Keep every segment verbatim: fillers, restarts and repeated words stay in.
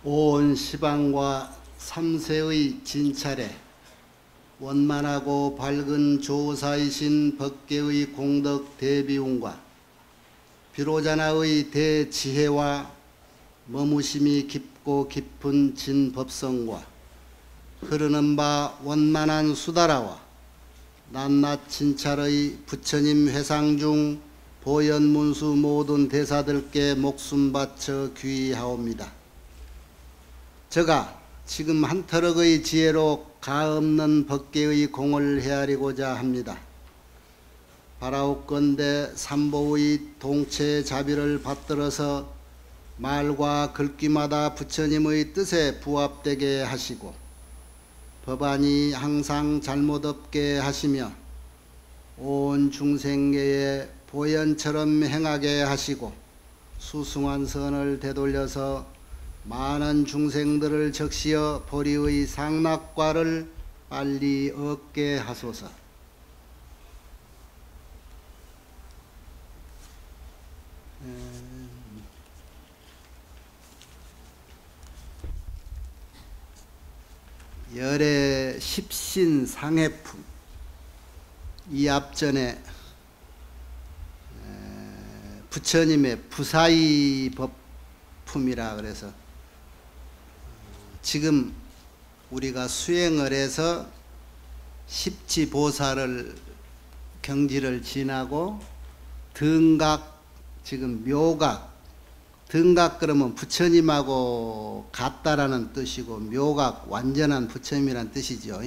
온 시방과 삼세의 진찰에 원만하고 밝은 조사이신 법계의 공덕 대비운과 비로자나의 대지혜와 머무심이 깊고 깊은 진법성과 흐르는 바 원만한 수다라와 낱낱 진찰의 부처님 회상 중 보현문수 모든 대사들께 목숨 바쳐 귀하옵니다. 저가 지금 한터럭의 지혜로 가없는 법계의 공을 헤아리고자 합니다. 바라옵건대 삼보의 동체 자비를 받들어서 말과 글귀마다 부처님의 뜻에 부합되게 하시고 법안이 항상 잘못 없게 하시며 온 중생계에 보현처럼 행하게 하시고 수승한 선을 되돌려서 많은 중생들을 적시어 보리의 상락과를 빨리 얻게 하소서. 열애 십신 상해품, 이 앞전에 부처님의 부사의 법품이라 그래서 지금 우리가 수행을 해서 십지보살을 경지를 지나고 등각, 지금 묘각, 등각 그러면 부처님하고 같다라는 뜻이고 묘각 완전한 부처님이란 뜻이죠.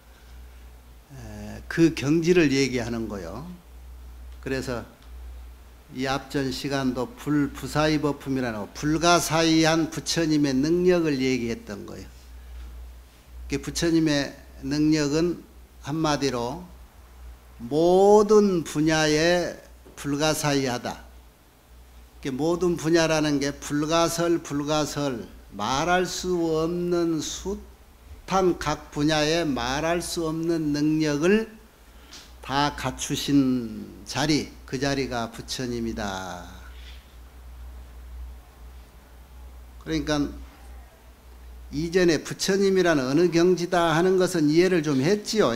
그 경지를 얘기하는 거요. 그래서 이 앞전 시간도 불부사의 법품이라는 불가사의한 부처님의 능력을 얘기했던 거예요. 부처님의 능력은 한마디로 모든 분야에 불가사의하다. 모든 분야라는 게 불가설 불가설 말할 수 없는 숱한 각 분야에 말할 수 없는 능력을 다 갖추신 자리, 그 자리가 부처님이다. 그러니까 이전에 부처님이라는 어느 경지다 하는 것은 이해를 좀 했지요.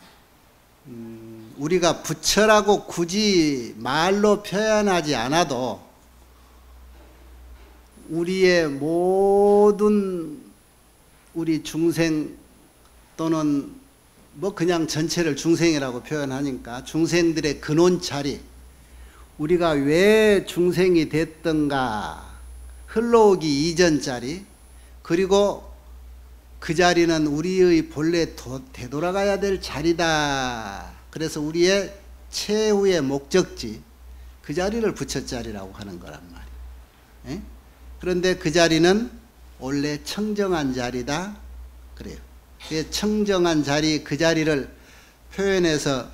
음, 우리가 부처라고 굳이 말로 표현하지 않아도 우리의 모든 우리 중생 또는 뭐 그냥 전체를 중생이라고 표현하니까 중생들의 근원 자리, 우리가 왜 중생이 됐던가 흘러오기 이전 자리, 그리고 그 자리는 우리의 본래 도, 되돌아가야 될 자리다. 그래서 우리의 최후의 목적지, 그 자리를 부처 자리라고 하는 거란 말이에요. 에? 그런데 그 자리는 원래 청정한 자리다 그래요. 그 청정한 자리, 그 자리를 표현해서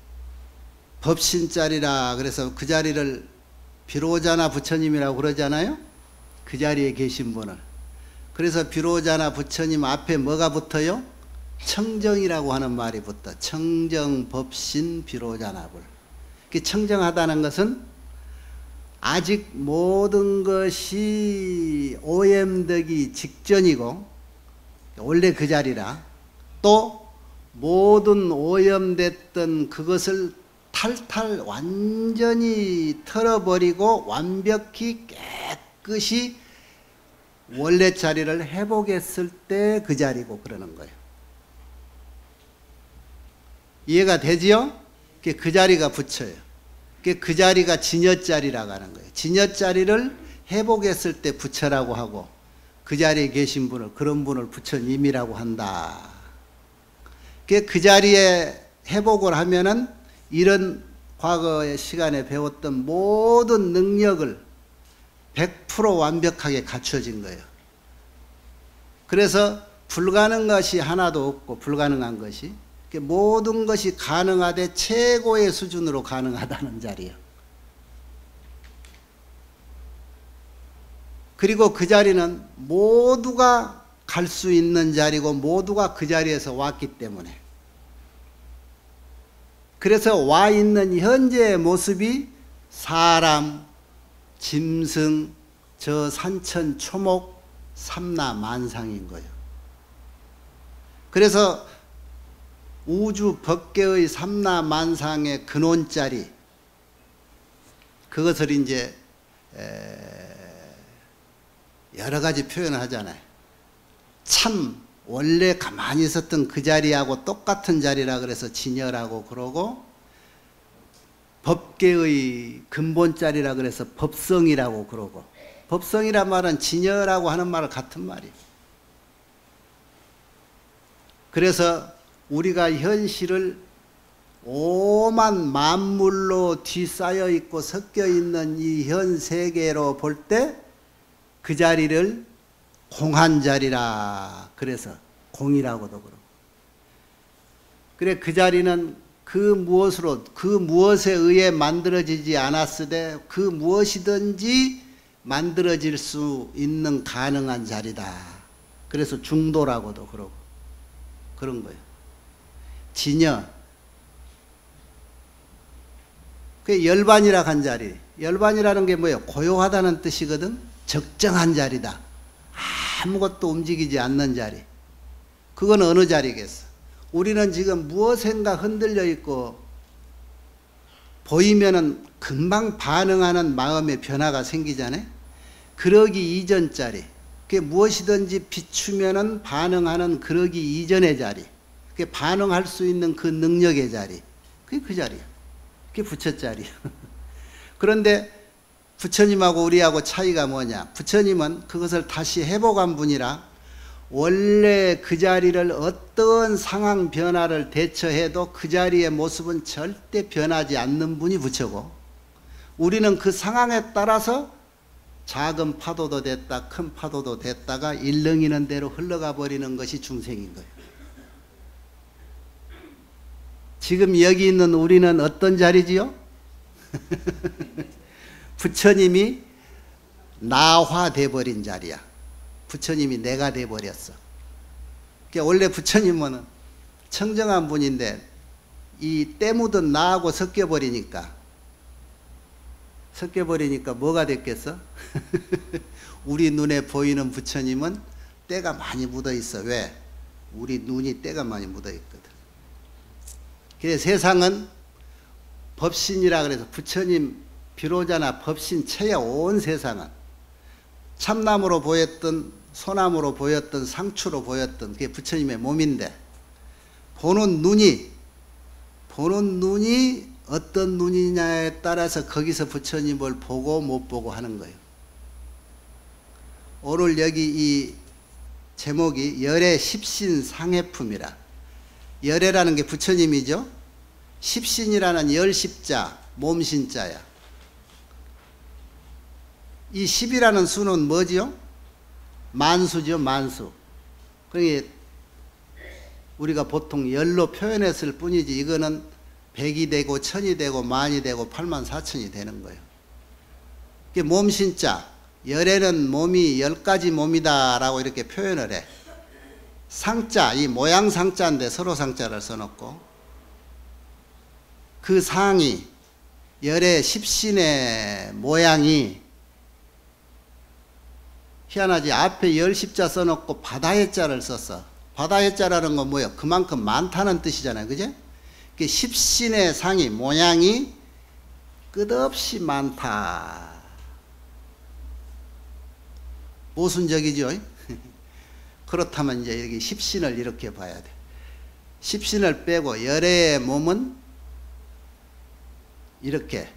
법신자리라 그래서 그 자리를 비로자나 부처님이라고 그러잖아요. 그 자리에 계신 분을. 그래서 비로자나 부처님 앞에 뭐가 붙어요? 청정이라고 하는 말이 붙어. 청정 법신 비로자나불. 그 청정하다는 것은 아직 모든 것이 오염되기 직전이고 원래 그 자리라, 또 모든 오염됐던 그것을 탈탈 완전히 털어버리고 완벽히 깨끗이 원래 자리를 회복했을 때 그 자리고 그러는 거예요. 이해가 되지요? 그 자리가 부처예요. 그 자리가 진여자리라고 하는 거예요. 진여자리를 회복했을 때 부처라고 하고 그 자리에 계신 분을, 그런 분을 부처님이라고 한다. 그 자리에 회복을 하면은 이런 과거의 시간에 배웠던 모든 능력을 백 퍼센트 완벽하게 갖춰진 거예요. 그래서 불가능한 것이 하나도 없고 불가능한 것이 모든 것이 가능하되 최고의 수준으로 가능하다는 자리예요. 그리고 그 자리는 모두가 갈 수 있는 자리고 모두가 그 자리에서 왔기 때문에, 그래서 와 있는 현재의 모습이 사람, 짐승, 저 산천 초목, 삼라만상인 거예요. 그래서 우주 법계의 삼라만상의 근원자리, 그것을 이제 여러 가지 표현을 하잖아요. 참 원래 가만히 있었던 그 자리하고 똑같은 자리라 그래서 진여라고 그러고, 법계의 근본자리라 그래서 법성이라고 그러고, 법성이란 말은 진여라고 하는 말은 같은 말이에요. 그래서 우리가 현실을 오만 만물로 뒤싸여 있고 섞여 있는 이 현 세계로 볼 때 그 자리를 공한 자리라 그래서 공이라고도 그러고, 그래 그 자리는 그 무엇으로 그 무엇에 의해 만들어지지 않았으되 그 무엇이든지 만들어질 수 있는 가능한 자리다. 그래서 중도라고도 그러고 그런 거예요. 진여, 그 열반이라 한 자리, 열반이라는 게 뭐예요? 고요하다는 뜻이거든. 적정한 자리다. 아무것도 움직이지 않는 자리. 그건 어느 자리겠어? 우리는 지금 무엇인가 흔들려 있고 보이면은 금방 반응하는 마음의 변화가 생기잖아요. 그러기 이전 자리, 그게 무엇이든지 비추면은 반응하는 그러기 이전의 자리, 그게 반응할 수 있는 그 능력의 자리, 그게 그 자리야. 그게 부처 자리야. 그런데 부처님하고 우리하고 차이가 뭐냐? 부처님은 그것을 다시 회복한 분이라 원래 그 자리를 어떤 상황 변화를 대처해도 그 자리의 모습은 절대 변하지 않는 분이 부처고, 우리는 그 상황에 따라서 작은 파도도 됐다 큰 파도도 됐다가 일렁이는 대로 흘러가 버리는 것이 중생인 거예요. 지금 여기 있는 우리는 어떤 자리지요? 부처님이 나화돼 버린 자리야. 부처님이 내가 돼 버렸어. 그러니까 원래 부처님은 청정한 분인데 이 때 묻은 나하고 섞여 버리니까 섞여 버리니까 뭐가 됐겠어? 우리 눈에 보이는 부처님은 때가 많이 묻어 있어. 왜? 우리 눈이 때가 많이 묻어 있거든. 그래서 세상은 법신이라 그래서 부처님 비로자나 법신 체야. 온 세상은 참나무로 보였던 소나무로 보였던 상추로 보였던 그게 부처님의 몸인데, 보는 눈이 보는 눈이 어떤 눈이냐에 따라서 거기서 부처님을 보고 못 보고 하는 거예요. 오늘 여기 이 제목이 열의 십신 상해품이라. 열애라는 게 부처님이죠. 십신이라는 열십자 몸신자야. 이 십이라는 수는 뭐지요? 만수죠, 만수. 그러니까 우리가 보통 열로 표현했을 뿐이지 이거는 백이 되고 천이 되고 만이 되고 팔만 사천이 되는 거예요. 이게 몸신자, 열에는 몸이 열 가지 몸이다라고 이렇게 표현을 해. 상자, 이 모양 상자인데 서로 상자를 써놓고, 그 상이 열의 십신의 모양이 희한하지. 앞에 열 십자 써놓고 바다의 자를 썼어. 바다의 자라는 건 뭐예요? 그만큼 많다는 뜻이잖아요. 그죠? 십신의 상이 모양이 끝없이 많다. 모순적이죠. 그렇다면 이제 여기 십신을 이렇게 봐야 돼. 십신을 빼고 열의 몸은 이렇게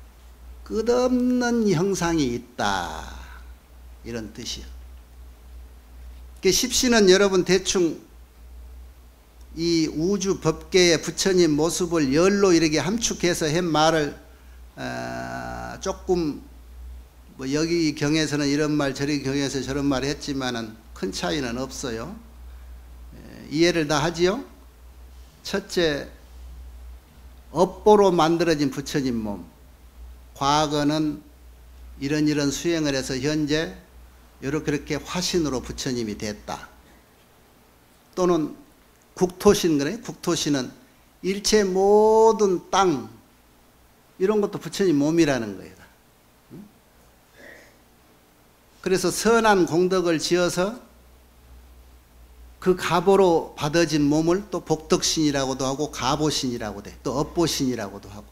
끝없는 형상이 있다, 이런 뜻이요. 십신은 여러분 대충 이 우주 법계의 부처님 모습을 열로 이렇게 함축해서 한 말을 어, 조금 뭐 여기 경에서는 이런 말 저기 경에서 저런 말 했지만은 큰 차이는 없어요. 에, 이해를 다 하지요. 첫째, 업보로 만들어진 부처님 몸. 과거는 이런 이런 수행을 해서 현재 이렇게 이렇게 화신으로 부처님이 됐다. 또는 국토신 그래. 국토신은 일체 모든 땅 이런 것도 부처님 몸이라는 거예요. 그래서 선한 공덕을 지어서 그 가보로 받아진 몸을 또 복덕신이라고도 하고 가보신이라고도 해. 또 업보신이라고도 하고.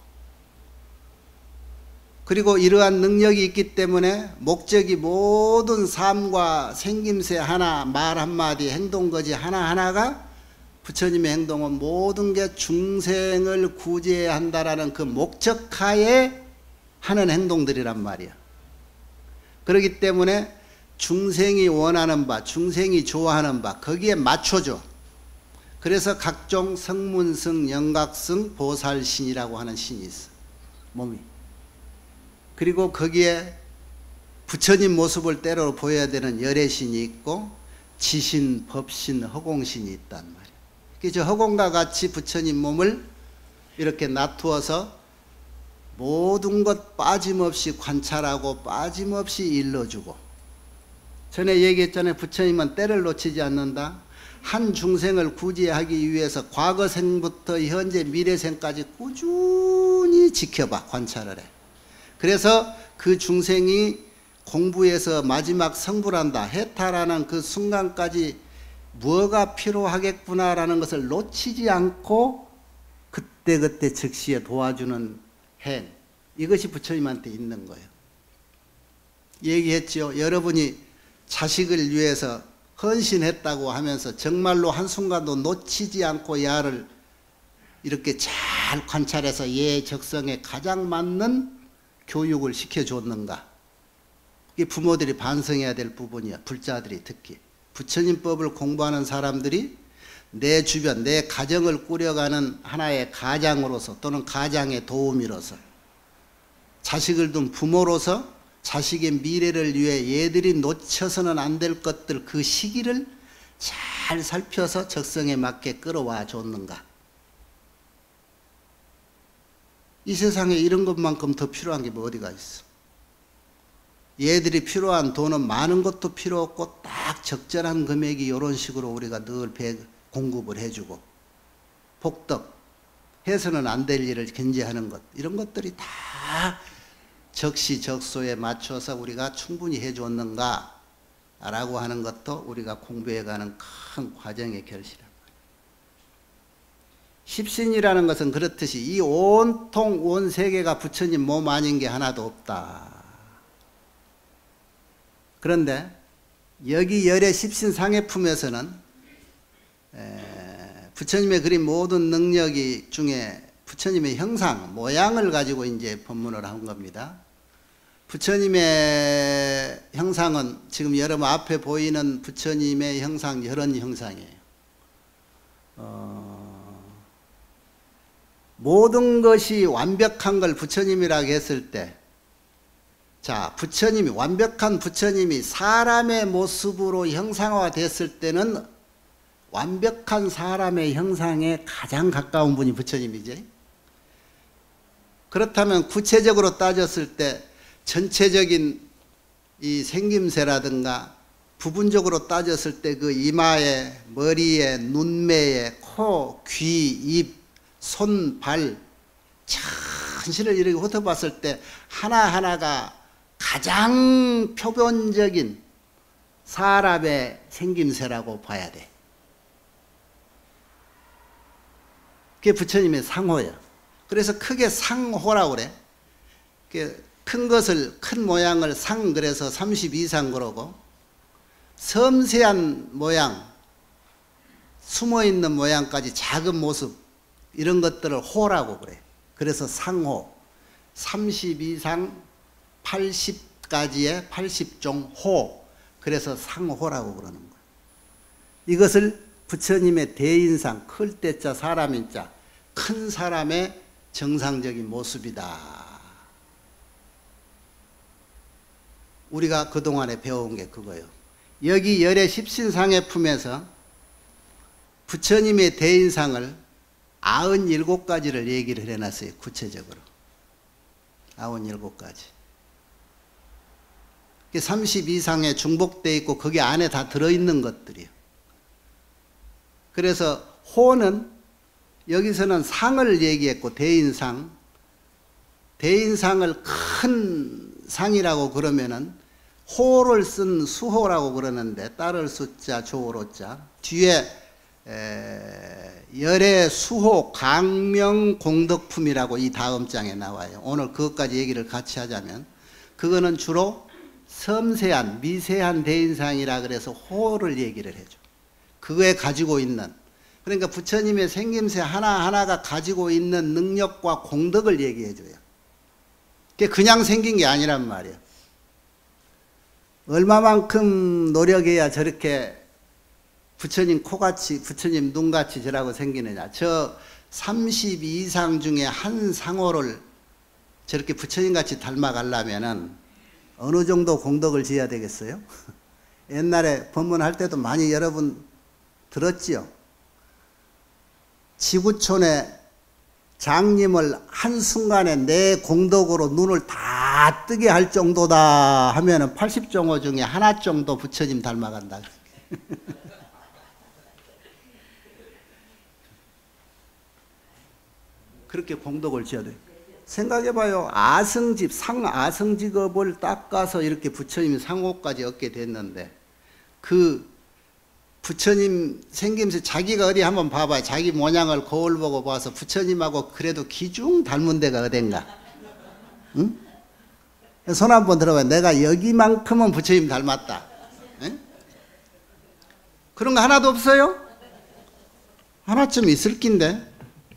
그리고 이러한 능력이 있기 때문에 목적이 모든 삶과 생김새 하나, 말 한마디, 행동거지 하나하나가 부처님의 행동은 모든 게 중생을 구제해야 한다라는 그 목적하에 하는 행동들이란 말이야. 그렇기 때문에 중생이 원하는 바, 중생이 좋아하는 바 거기에 맞춰줘. 그래서 각종 성문승, 영각승, 보살신이라고 하는 신이 있어. 몸이. 그리고 거기에 부처님 모습을 때로 보여야 되는 열애신이 있고 지신, 법신, 허공신이 있단 말이야. 그래서 허공과 같이 부처님 몸을 이렇게 놔두어서 모든 것 빠짐없이 관찰하고 빠짐없이 일러주고. 전에 얘기했잖아요. 부처님은 때를 놓치지 않는다. 한 중생을 구제하기 위해서 과거생부터 현재 미래생까지 꾸준히 지켜봐, 관찰을 해. 그래서 그 중생이 공부해서 마지막 성불한다, 해탈하는 그 순간까지 뭐가 필요하겠구나라는 것을 놓치지 않고 그때그때 즉시에 도와주는 행, 이것이 부처님한테 있는 거예요. 얘기했죠. 여러분이 자식을 위해서 헌신했다고 하면서 정말로 한순간도 놓치지 않고 야를 이렇게 잘 관찰해서 얘 적성에 가장 맞는 교육을 시켜줬는가. 이게 부모들이 반성해야 될 부분이야. 불자들이 특히. 부처님 법을 공부하는 사람들이 내 주변, 내 가정을 꾸려가는 하나의 가장으로서 또는 가장의 도우미로서, 자식을 둔 부모로서 자식의 미래를 위해 얘들이 놓쳐서는 안 될 것들, 그 시기를 잘 살펴서 적성에 맞게 끌어와 줬는가. 이 세상에 이런 것만큼 더 필요한 게 뭐 어디가 있어. 얘들이 필요한 돈은 많은 것도 필요 없고 딱 적절한 금액이 이런 식으로 우리가 늘 배, 공급을 해주고, 복덕, 해서는 안 될 일을 견제하는 것, 이런 것들이 다 적시적소에 맞춰서 우리가 충분히 해줬는가 라고 하는 것도 우리가 공부해가는 큰 과정의 결실이란 말이에요. 십신이라는 것은 그렇듯이 이 온통 온 세계가 부처님 몸 아닌 게 하나도 없다. 그런데 여기 열의 십신 상해품에서는 부처님의 그린 모든 능력이 중에 부처님의 형상, 모양을 가지고 이제 법문을 한 겁니다. 부처님의 형상은 지금 여러분 앞에 보이는 부처님의 형상, 이런 형상이에요. 어, 모든 것이 완벽한 걸 부처님이라고 했을 때, 자, 부처님이, 완벽한 부처님이 사람의 모습으로 형상화 됐을 때는 완벽한 사람의 형상에 가장 가까운 분이 부처님이지. 그렇다면 구체적으로 따졌을 때 전체적인 이 생김새라든가 부분적으로 따졌을 때 그 이마에, 머리에, 눈매에, 코, 귀, 입, 손, 발, 전신을 이렇게 훑어봤을 때 하나하나가 가장 표본적인 사람의 생김새라고 봐야 돼. 그게 부처님의 상호예요. 그래서 크게 상호라고 그래. 큰 것을, 큰 모양을 상, 그래서 삼십이 상 그러고, 섬세한 모양, 숨어있는 모양까지 작은 모습, 이런 것들을 호라고 그래. 그래서 상호. 삼십이 상 팔십까지의 팔십 종 호. 그래서 상호라고 그러는 거야. 이것을 부처님의 대인상, 클 때자 사람인 자, 큰 사람의 정상적인 모습이다. 우리가 그동안에 배워온 게 그거예요. 여기 열의 십신상의 품에서 부처님의 대인상을 아흔일곱 가지를 얘기를 해놨어요. 구체적으로. 아흔일곱 가지. 삼십이 상에 중복되어 있고 거기 안에 다 들어있는 것들이에요. 그래서 호는 여기서는 상을 얘기했고, 대인상. 대인상을 큰 상이라고 그러면은 호를 쓴 수호라고 그러는데 따를 수자 조로자 뒤에 에, 열애 수호 강명 공덕품이라고 이 다음 장에 나와요. 오늘 그것까지 얘기를 같이 하자면 그거는 주로 섬세한 미세한 대인상이라 그래서 호를 얘기를 해줘. 그거에 가지고 있는, 그러니까 부처님의 생김새 하나하나가 가지고 있는 능력과 공덕을 얘기해 줘요. 그게 그냥 생긴 게 아니란 말이에요. 얼마만큼 노력해야 저렇게 부처님 코같이 부처님 눈같이 저라고 생기느냐. 저 삼십이 상 중에 한 상호를 저렇게 부처님같이 닮아가려면은 어느 정도 공덕을 지어야 되겠어요? 옛날에 법문할 때도 많이 여러분 들었지요? 지구촌에 장님을 한순간에 내 공덕으로 눈을 다 뜨게 할 정도다 하면은 팔십 종호 중에 하나 정도 부처님 닮아간다. 그렇게 공덕을 지어야 돼요. 생각해봐요. 아승집, 상아승직업을 닦아서 이렇게 부처님 상호까지 얻게 됐는데 그 부처님 생김새 자기가 어디 한번 봐봐요. 자기 모양을 거울 보고 봐서 부처님하고 그래도 기중 닮은 데가 어딘가. 응? 손 한번 들어봐요. 내가 여기만큼은 부처님 닮았다. 응? 그런 거 하나도 없어요? 하나쯤 있을 낀데.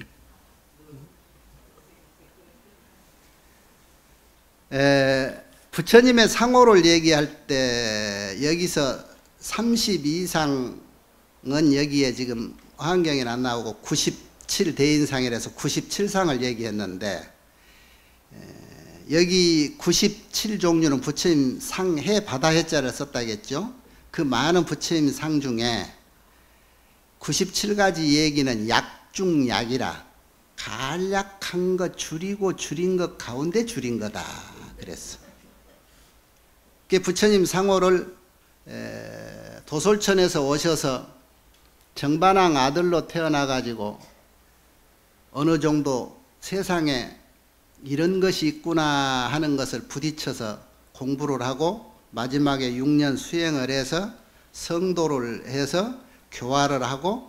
에, 부처님의 상호를 얘기할 때 여기서 삼십이 상은 여기에 지금 화엄경에는 안 나오고 구십칠 대인상이라서 구십칠 상을 얘기했는데 에, 여기 구십칠 종류는 부처님 상해 바다 해자를 썼다겠죠. 그 많은 부처님 상 중에 구십칠 가지 얘기는 약중약이라 간략한 것 줄이고 줄인 것 가운데 줄인 거다 그랬어. 부처님 상호를 도솔천에서 오셔서 정반왕 아들로 태어나 가지고 어느 정도 세상에 이런 것이 있구나 하는 것을 부딪혀서 공부를 하고 마지막에 육 년 수행을 해서 성도를 해서 교화를 하고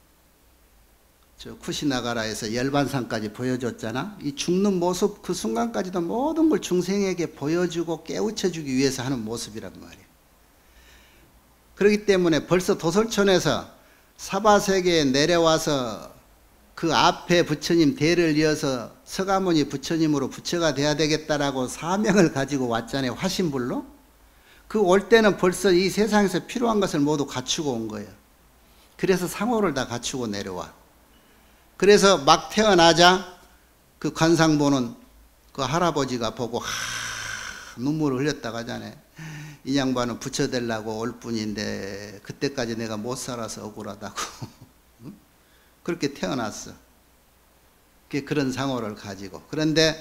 저 쿠시나가라에서 열반상까지 보여줬잖아. 이 죽는 모습 그 순간까지도 모든 걸 중생에게 보여주고 깨우쳐주기 위해서 하는 모습이란 말이에요. 그렇기 때문에 벌써 도솔천에서 사바세계에 내려와서 그 앞에 부처님 대를 이어서 서가모니 부처님으로 부처가 돼야 되겠다라고 사명을 가지고 왔잖아요. 화신불로. 그 올 때는 벌써 이 세상에서 필요한 것을 모두 갖추고 온 거예요. 그래서 상호를 다 갖추고 내려와. 그래서 막 태어나자 그 관상 보는 그 할아버지가 보고 하, 눈물을 흘렸다고 하잖아요. 이 양반은 부처 되려고 올 뿐인데 그때까지 내가 못 살아서 억울하다고. 그렇게 태어났어. 그런 상호를 가지고. 그런데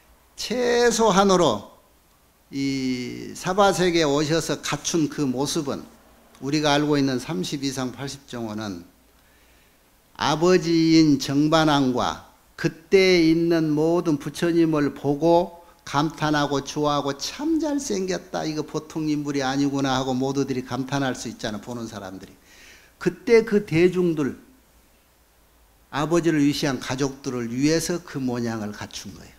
최소한으로 이 사바세계에 오셔서 갖춘 그 모습은 우리가 알고 있는 삼십이 상 팔십 종호는 아버지인 정반왕과 그때 있는 모든 부처님을 보고 감탄하고 좋아하고 참 잘생겼다. 이거 보통 인물이 아니구나 하고 모두들이 감탄할 수 있잖아. 보는 사람들이. 그때 그 대중들 아버지를 위시한 가족들을 위해서 그 모양을 갖춘 거예요.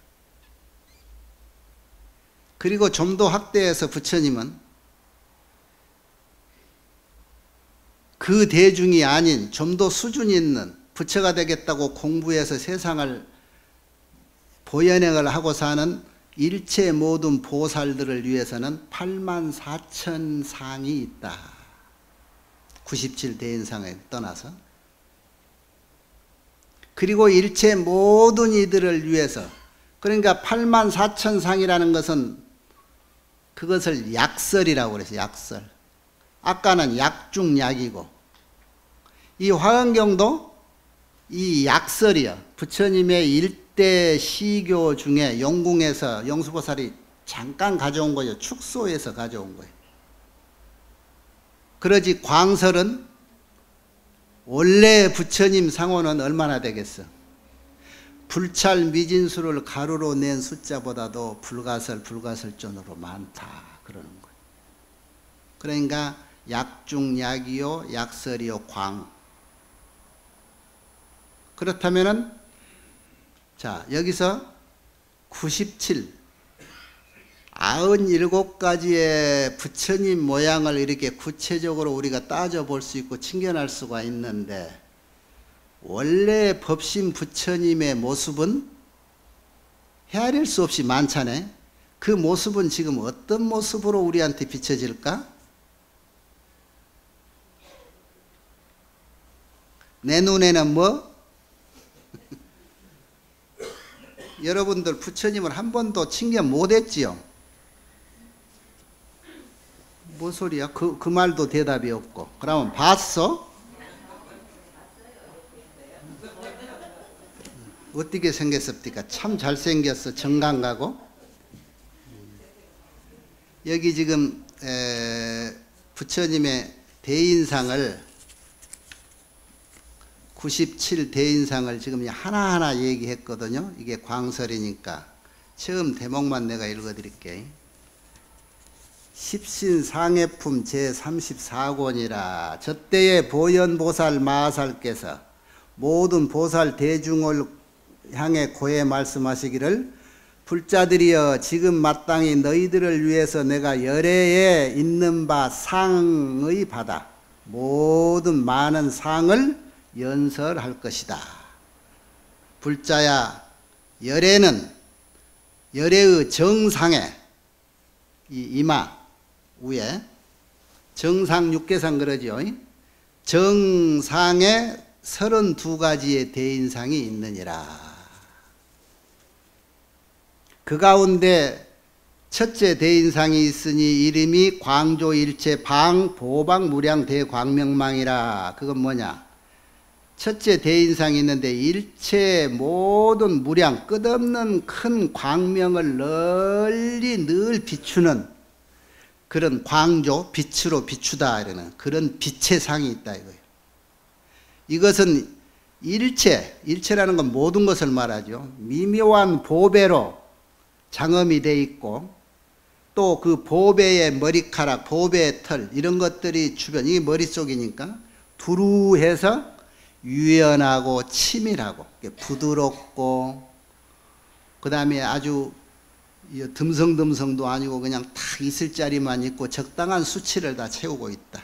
그리고 좀 더 확대해서 부처님은 그 대중이 아닌 좀 더 수준 있는 부처가 되겠다고 공부해서 세상을 보현행을 하고 사는 일체 모든 보살들을 위해서는 팔만 사천 상이 있다. 구십칠 대인상에 떠나서. 그리고 일체 모든 이들을 위해서, 그러니까 팔만 사천 상이라는 것은 그것을 약설이라고 그래서 약설. 아까는 약중약이고 이 화엄경도 이 약설이요. 부처님의 일대 시교 중에 용궁에서 영수보살이 잠깐 가져온 거예요. 축소해서 가져온 거예요. 그러지 광설은 원래 부처님 상호는 얼마나 되겠어? 불찰 미진수를 가루로 낸 숫자보다도 불가설 불가설존으로 많다 그러는 거예요. 그러니까 약중 약이요 약설이요 광. 그렇다면은 자 여기서 구십칠 구십칠 가지의 부처님 모양을 이렇게 구체적으로 우리가 따져볼 수 있고 친견할 수가 있는데 원래 법신 부처님의 모습은 헤아릴 수 없이 많잖아요. 그 모습은 지금 어떤 모습으로 우리한테 비춰질까? 내 눈에는 뭐? 여러분들 부처님을 한 번도 친견 못했지요? 뭔 소리야? 그, 그 말도 대답이 없고. 그러면 봤어? 어떻게 생겼습니까? 참 잘생겼어. 정강 가고. 여기 지금 에, 부처님의 대인상을 구십칠 대인상을 지금 하나하나 얘기했거든요. 이게 광설이니까 처음 대목만 내가 읽어드릴게요. 십신상해품 제삼십사 권이라 저때의 보현보살 마하살께서 모든 보살 대중을 향해 고해 말씀하시기를 불자들이여 지금 마땅히 너희들을 위해서 내가 열애에 있는 바 상의 바다 모든 많은 상을 연설할 것이다. 불자야 열애는 열애의 정상에 이 이마 위에 정상 육계상 그러죠. 정상에 서른두 가지의 대인상이 있느니라. 그 가운데 첫째 대인상이 있으니 이름이 광조일체 방 보방무량 대광명망이라. 그건 뭐냐? 첫째 대인상이 있는데 일체 모든 무량 끝없는 큰 광명을 널리 늘 비추는 그런 광조 빛으로 비추다 이러는 그런 빛의 상이 있다 이거예요. 이것은 일체, 일체라는 건 모든 것을 말하죠. 미묘한 보배로 장엄이 돼 있고 또 그 보배의 머리카락, 보배의 털 이런 것들이 주변 이게 머릿속이니까 두루해서 유연하고 치밀하고 부드럽고 그 다음에 아주 듬성듬성도 아니고 그냥 딱 있을 자리만 있고 적당한 수치를 다 채우고 있다.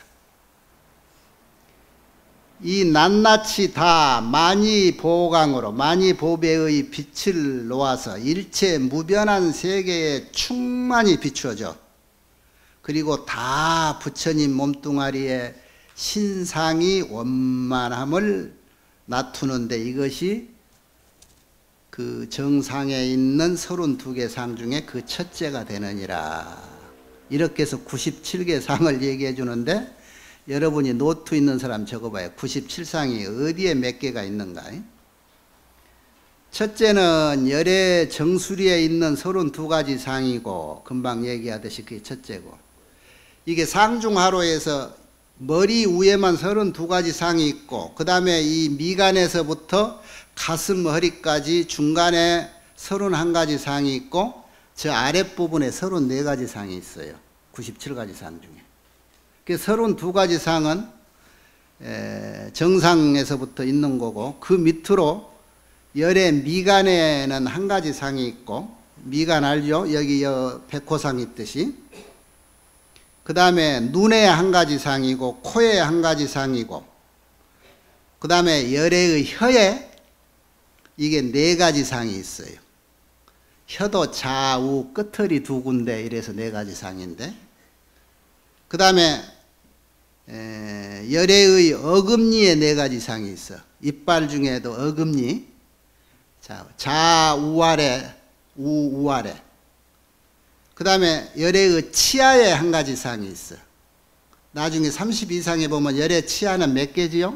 이 낱낱이 다 만이 보강으로 만이 보배의 빛을 놓아서 일체 무변한 세계에 충만히 비추어져. 그리고 다 부처님 몸뚱아리에 신상이 원만함을 나투는데 이것이 그 정상에 있는 서른두 개 상 중에 그 첫째가 되느니라. 이렇게 해서 구십칠 개 상을 얘기해 주는데 여러분이 노트 있는 사람 적어봐요. 구십칠 상이 어디에 몇 개가 있는가? 첫째는 열애 정수리에 있는 서른두 가지 상이고 금방 얘기하듯이 그게 첫째고 이게 상중하로에서 머리 위에만 서른두 가지 상이 있고 그 다음에 이 미간에서부터 가슴 허리까지 중간에 서른한 가지 상이 있고 저 아랫부분에 서른네 가지 상이 있어요. 구십칠 가지 상 중에. 그 서른두 가지 상은 정상에서부터 있는 거고 그 밑으로 열의 미간에는 한 가지 상이 있고 미간 알죠? 여기 여 백호상 있듯이 그 다음에 눈에 한 가지 상이고 코에 한 가지 상이고 그 다음에 열의 혀에 이게 네 가지 상이 있어요. 혀도 좌우 끝털이 두 군데 이래서 네 가지 상인데 그 다음에 열애의 어금니에 네 가지 상이 있어. 이빨 중에도 어금니 자, 좌우아래 우우아래 그 다음에 열애의 치아에 한 가지 상이 있어. 나중에 삼십이 상에 보면 열애 치아는 몇 개지요?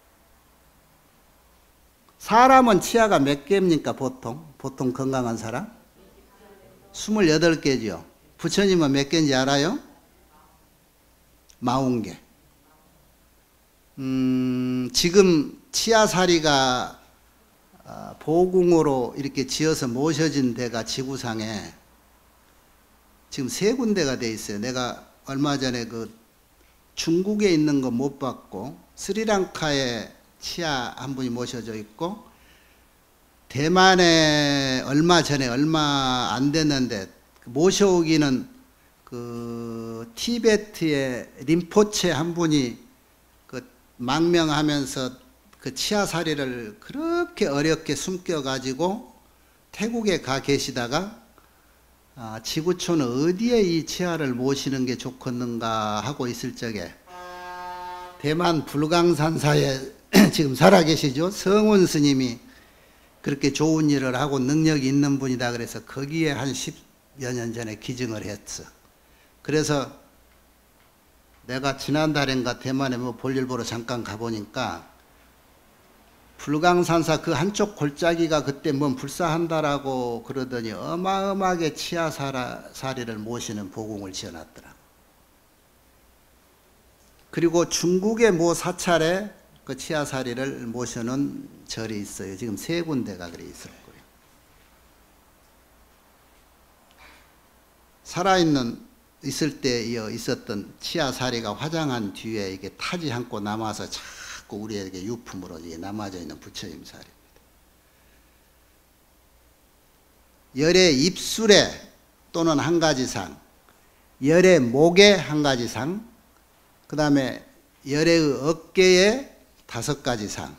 사람은 치아가 몇 개입니까 보통? 보통 건강한 사람? 스물여덟 개지요. 부처님은 몇 개인지 알아요? 마흔 개. 음, 지금 치아사리가 보궁으로 이렇게 지어서 모셔진 데가 지구상에 지금 세 군데가 돼 있어요. 내가 얼마 전에 그 중국에 있는 거 못 봤고 스리랑카에 치아 한 분이 모셔져 있고 대만에 얼마 전에 얼마 안 됐는데 모셔오기는 그 티베트의 림포체 한 분이 그 망명하면서 그 치아사리를 그렇게 어렵게 숨겨가지고 태국에 가 계시다가 아, 지구촌 어디에 이 치아를 모시는 게 좋겠는가 하고 있을 적에 대만 불광산사에 지금 살아계시죠? 성훈 스님이 그렇게 좋은 일을 하고 능력이 있는 분이다 그래서 거기에 한 십여 년 전에 기증을 했어. 그래서 내가 지난달인가 대만에 뭐 볼일 보러 잠깐 가보니까 불광산사 그 한쪽 골짜기가 그때 뭔 불사한다라고 그러더니 어마어마하게 치아사리를 모시는 보궁을 지어놨더라. 그리고 중국의 모 사찰에 그 치아사리를 모셔놓은 절이 있어요. 지금 세 군데가 그래 있을 거예요. 살아있는 있을 때 있었던 치아사리가 화장한 뒤에 이게 타지 않고 남아서 자꾸 우리에게 유품으로 이게 남아져 있는 부처님 살입니다. 열의 입술에 또는 한 가지 상, 열의 목에 한 가지 상, 그 다음에 열의 어깨에 다섯 가지 상.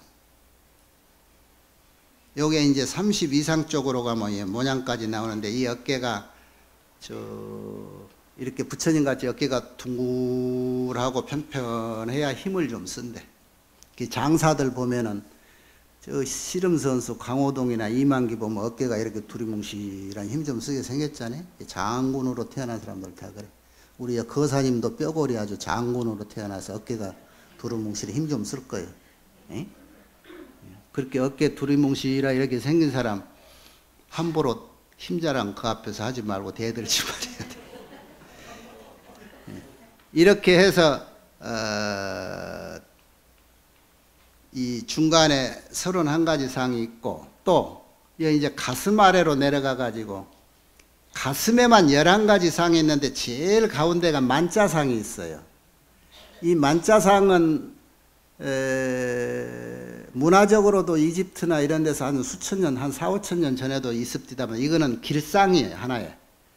요게 이제 삼십이 상 쪽으로 가면 모양까지 나오는데 이 어깨가 저 이렇게 부처님 같이 어깨가 둥글하고 편편해야 힘을 좀 쓴대. 장사들 보면은 저 씨름 선수 강호동이나 이만기 보면 어깨가 이렇게 두리뭉실한 힘 좀 쓰게 생겼잖아요. 장군으로 태어난 사람들 다 그래. 우리 거사님도 뼈골이 아주 장군으로 태어나서 어깨가 두리뭉실해 힘 좀 쓸 거예요. 에? 그렇게 어깨 두리뭉실하 이렇게 생긴 사람 함부로 힘자랑 그 앞에서 하지 말고 대들지 말아야 돼. 이렇게 해서 어, 이 중간에 서른한 가지 상이 있고 또 이제 가슴 아래로 내려가 가지고 가슴에만 열한 가지 상이 있는데 제일 가운데가 만자상이 있어요. 이 만자상은 에, 문화적으로도 이집트나 이런 데서 한 수천 년, 한 사오천 년 전에도 있습니다만 이거는 길상이에요. 하나에.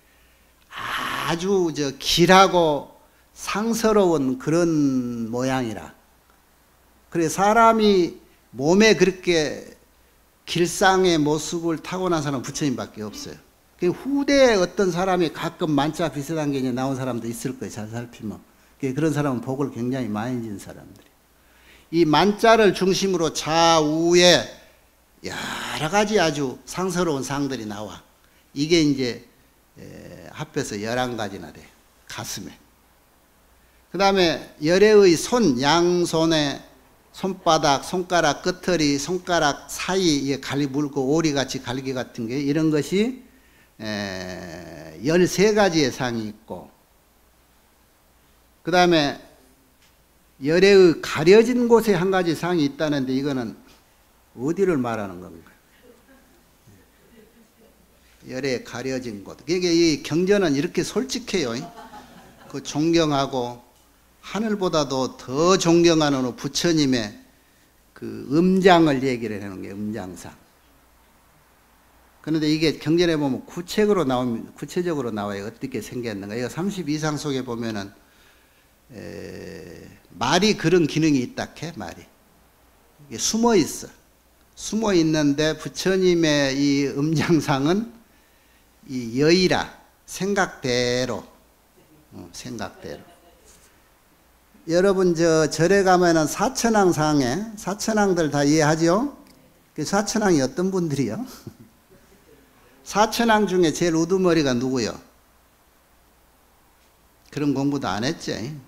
아주 저 길하고 상스러운 그런 모양이라. 그래 사람이 몸에 그렇게 길상의 모습을 타고난 사람은 부처님밖에 없어요. 후대에 어떤 사람이 가끔 만자 비슷한 게 나온 사람도 있을 거예요. 잘 살피면. 그런 사람은 복을 굉장히 많이 진 사람들이. 이 만자를 중심으로 좌우에 여러 가지 아주 상스러운 상들이 나와. 이게 이제 합해서 열한 가지나 돼요. 가슴에. 그 다음에 열애의 손, 양손에 손바닥, 손가락 끝털이, 손가락 사이에 갈기 물고 오리같이 갈기 같은 게 이런 것이 열세 가지의 상이 있고 그 다음에 열애의 가려진 곳에 한 가지 상이 있다는데 이거는 어디를 말하는 건가요? 열애 가려진 곳. 그러니까 이 경전은 이렇게 솔직해요. 그 존경하고 하늘보다도 더 존경하는 부처님의 그 음장을 얘기를 해놓은 게 음장상. 그런데 이게 경전에 보면 구체적으로 나오면, 구체적으로 나와요. 어떻게 생겼는가. 이거 삼십이 상 속에 보면은, 에, 말이 그런 기능이 있다 해, 말이. 이게 숨어 있어. 숨어 있는데 부처님의 이 음장상은 이 여의라, 생각대로, 어, 생각대로. 여러분 저 절에 가면은 사천왕상에 사천왕들 다 이해하죠? 그 사천왕이 어떤 분들이요? 사천왕 중에 제일 우두머리가 누구요? 그런 공부도 안 했지.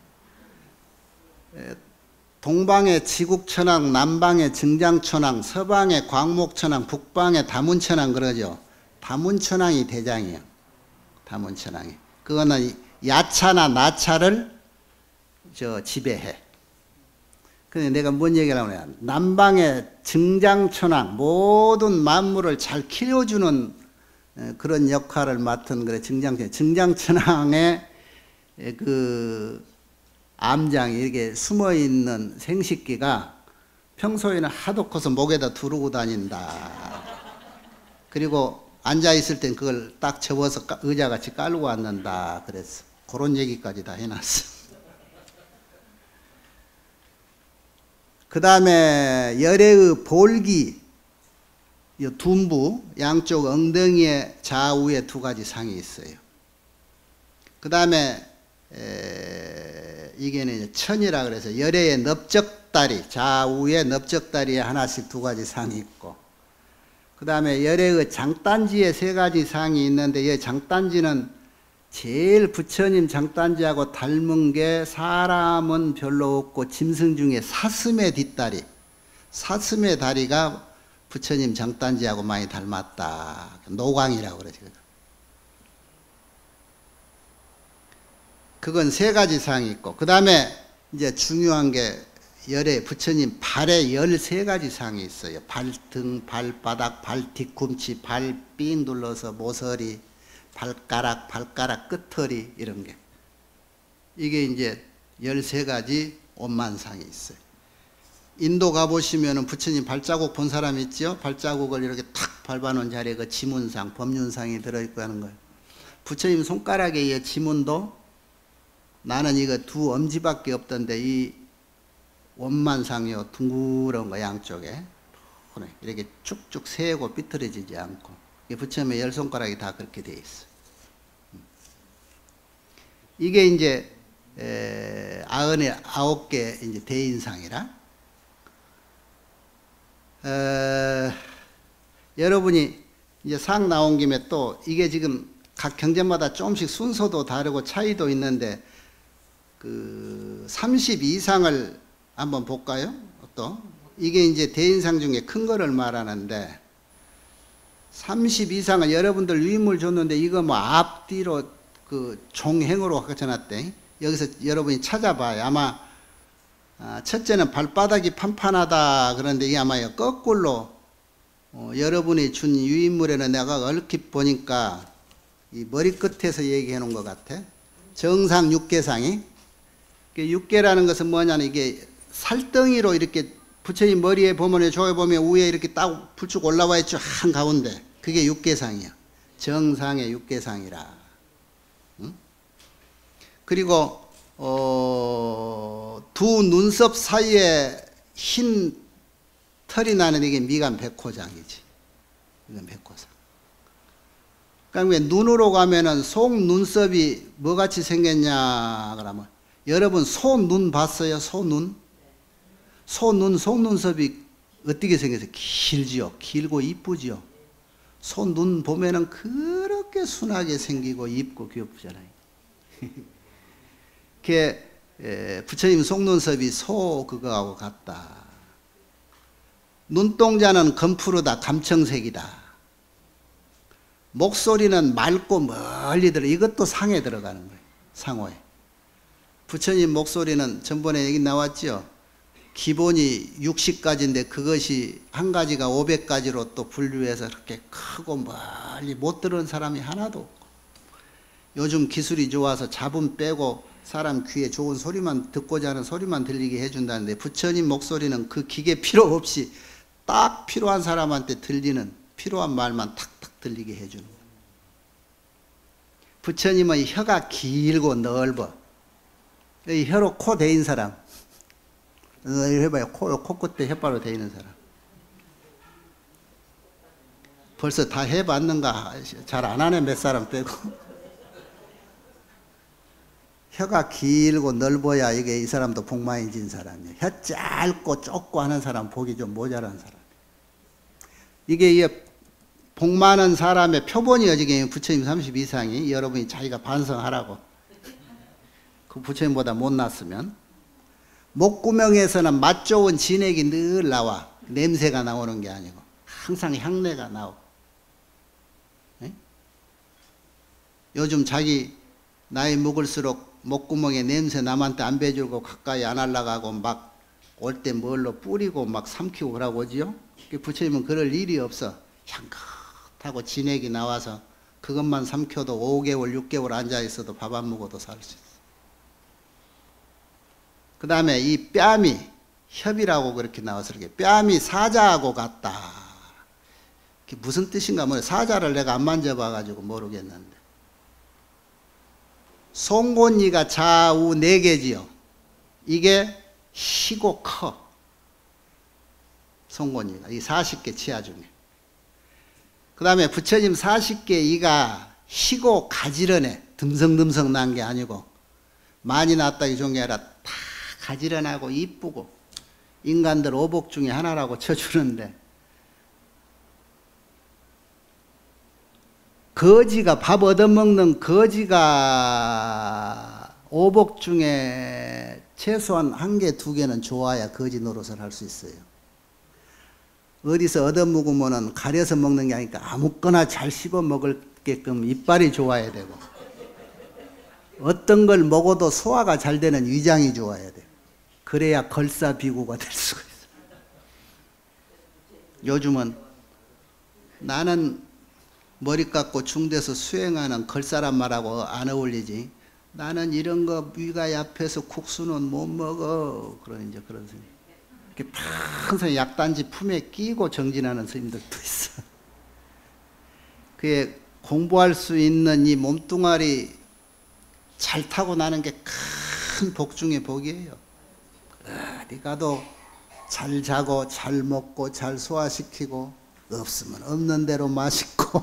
동방의 지국천왕, 남방의 증장천왕, 서방의 광목천왕, 북방의 다문천왕 그러죠. 다문천왕이 대장이에요. 다문천왕이. 그거는 야차나 나차를 저 지배해. 근데 내가 뭔 얘기를 하냐. 남방의 증장천왕, 모든 만물을 잘 키워주는 그런 역할을 맡은 그래 증장천, 증장천왕의 그 암장이 이렇게 숨어있는 생식기가 평소에는 하도 커서 목에다 두르고 다닌다. 그리고 앉아있을 땐 그걸 딱 접어서 의자같이 깔고 앉는다. 그랬어. 그런 얘기까지 다 해놨어. 그 다음에 열애의 볼기, 이 둔부, 양쪽 엉덩이의 좌우에 두 가지 상이 있어요. 그 다음에 이게 이제 천이라 그래서 열애의 넓적다리, 좌우에 넓적다리에 하나씩 두 가지 상이 있고, 그 다음에 열애의 장단지에 세 가지 상이 있는데, 이 장단지는 제일 부처님 장단지하고 닮은 게 사람은 별로 없고 짐승 중에 사슴의 뒷다리, 사슴의 다리가 부처님 장단지하고 많이 닮았다. 노광이라고 그러죠. 그건 세 가지 상이 있고, 그 다음에 이제 중요한 게 열애, 부처님 발에 열세 가지 상이 있어요. 발등, 발바닥, 발 뒤꿈치, 발 삥 눌러서 모서리, 발가락, 발가락 끝털이 이런 게. 이게 이제 열세 가지 옷만상이 있어요. 인도 가보시면 부처님 발자국 본 사람 있죠? 발자국을 이렇게 탁 밟아놓은 자리에 그 지문상, 법륜상이 들어있고 하는 거예요. 부처님 손가락에 이 지문도 나는 이거 두 엄지밖에 없던데 이 원만상이요 둥그런 거 양쪽에 이렇게 쭉쭉 세고 삐뚤어지지 않고, 부처님의 열 손가락이 다 그렇게 되어 있어. 이게 이제 에, 아흔의 아홉 개 이제 대인상이라. 에, 여러분이 이제 상 나온 김에 또 이게 지금 각 경전마다 조금씩 순서도 다르고 차이도 있는데, 그 삼십이 상을 한번 볼까요? 또 이게 이제 대인상 중에 큰 거를 말하는데, 삼십이 상을 여러분들 유인물 줬는데 이거 뭐 앞뒤로 그 종행으로 갖춰놨대. 여기서 여러분이 찾아봐요. 아마 첫째는 발바닥이 판판하다 그런데 이게 아마 거꾸로 어, 여러분이 준 유인물에는 내가 얼핏 보니까 이 머리끝에서 얘기해 놓은 것 같아. 정상 육개상이. 육개라는 것은 뭐냐면 이게 살덩이로 이렇게 부처님 머리에 보면 저에 보면 위에 이렇게 딱 불쭉 올라와 있죠. 한 가운데. 그게 육개상이야. 정상의 육개상이라. 응? 그리고 어, 두 눈썹 사이에 흰 털이 나는 이게 미간 백호장이지. 이건 백호상. 그러니까 왜 눈으로 가면은 속 눈썹이 뭐같이 생겼냐 그러면, 여러분 소 눈 봤어요? 소 눈? 소 눈, 속 눈썹이 어떻게 생겼어요? 길지요. 길고 이쁘지요. 소 눈 보면은 그렇게 순하게 생기고 이쁘고 귀엽잖아요. 그게 부처님 속눈썹이 소 그거하고 같다. 눈동자는 검푸르다, 감청색이다. 목소리는 맑고 멀리 들어. 이것도 상에 들어가는 거예요. 상호에. 부처님 목소리는 전번에 얘기 나왔죠. 기본이 육십 가지인데 그것이 한 가지가 오백 가지로 또 분류해서 그렇게 크고 멀리 못 들은 사람이 하나도 없고, 요즘 기술이 좋아서 잡음 빼고 사람 귀에 좋은 소리만, 듣고자 하는 소리만 들리게 해준다는데, 부처님 목소리는 그 기계 필요 없이 딱 필요한 사람한테 들리는 필요한 말만 탁탁 들리게 해주는 거예요. 부처님은 혀가 길고 넓어. 이 혀로 코 대인 사람, 어, 해봐요. 코, 코끝에 혓바로 대이는 사람. 벌써 다 해봤는가? 잘 안 하네, 몇 사람 빼고. 혀가 길고 넓어야 이게 이 사람도 복 많이 진 사람이에요. 혀 짧고 좁고 하는 사람 복이 좀 모자란 사람. 이게 이게 복 많은 사람의 표본이 어지게 부처님 삼십이 상이 여러분이 자기가 반성하라고. 그 부처님보다 못났으면. 목구멍에서는 맛 좋은 진액이 늘 나와. 냄새가 나오는 게 아니고 항상 향내가 나오고. 네? 요즘 자기 나이 먹을수록 목구멍에 냄새 남한테 안 배주고 가까이 안 하려고 막 올 때 뭘로 뿌리고 막 삼키고 그러고 오지요. 부처님은 그럴 일이 없어. 향긋하고 진액이 나와서 그것만 삼켜도 오 개월 육 개월 앉아 있어도 밥 안 먹어도 살 수 있어. 그 다음에 이 뺨이 협이라고 그렇게 나와서 이렇게 뺨이 사자하고 같다. 그게 무슨 뜻인가 모르 사자를 내가 안 만져봐가지고 모르겠는데. 송곳니가 좌우 네 개지요. 이게 희고 커. 송곳니가 이 사십 개 치아 중에. 그 다음에 부처님 사십 개 이가 희고 가지런해. 듬성듬성 난 게 아니고 많이 났다기 좋은 게 아니라 다 가지런하고 이쁘고 인간들 오복 중에 하나라고 쳐주는데, 거지가 밥 얻어먹는 거지가 오복 중에 최소한 한 개, 두 개는 좋아야 거지 노릇을 할 수 있어요. 어디서 얻어먹으면 가려서 먹는 게 아니니까 아무거나 잘 씹어 먹을게끔 이빨이 좋아야 되고, 어떤 걸 먹어도 소화가 잘 되는 위장이 좋아야 돼요. 그래야 걸사비구가 될 수가 있어요. 요즘은 나는 머리 깎고 중대에서 수행하는 걸사란 말하고 안 어울리지. 나는 이런 거 위가 얕아서 국수는 못 먹어. 그런 이제 그런 스님. 이렇게 항상 약단지 품에 끼고 정진하는 스님들도 있어. 그게 공부할 수 있는 이 몸뚱아리 잘 타고 나는 게 큰 복 중의 복이에요. 어디 가도 잘 자고 잘 먹고 잘 소화시키고, 없으면 없는 대로 맛있고.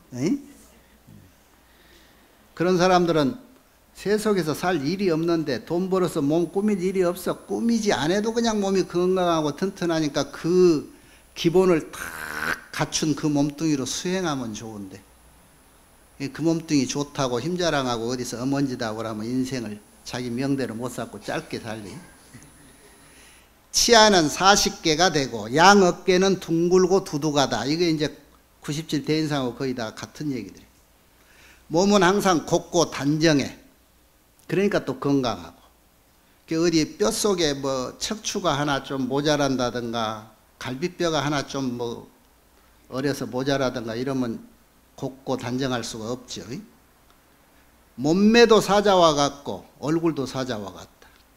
그런 사람들은 세속에서 살 일이 없는데 돈 벌어서 몸 꾸밀 일이 없어. 꾸미지 않아도 그냥 몸이 건강하고 튼튼하니까 그 기본을 다 갖춘 그 몸뚱이로 수행하면 좋은데, 그 몸뚱이 좋다고 힘자랑하고 어디서 어먼지다고 그러면 인생을 자기 명대로 못 살고 짧게 살리. 치아는 사십 개가 되고 양 어깨는 둥글고 두둑하다. 이게 이제 구십칠 대인상하고 거의 다 같은 얘기들이에요. 몸은 항상 곱고 단정해. 그러니까 또 건강하고. 어디 뼛속에 뭐 척추가 하나 좀 모자란다든가 갈비뼈가 하나 좀 뭐 어려서 모자라든가 이러면 곱고 단정할 수가 없죠. 몸매도 사자와 같고 얼굴도 사자와 같다.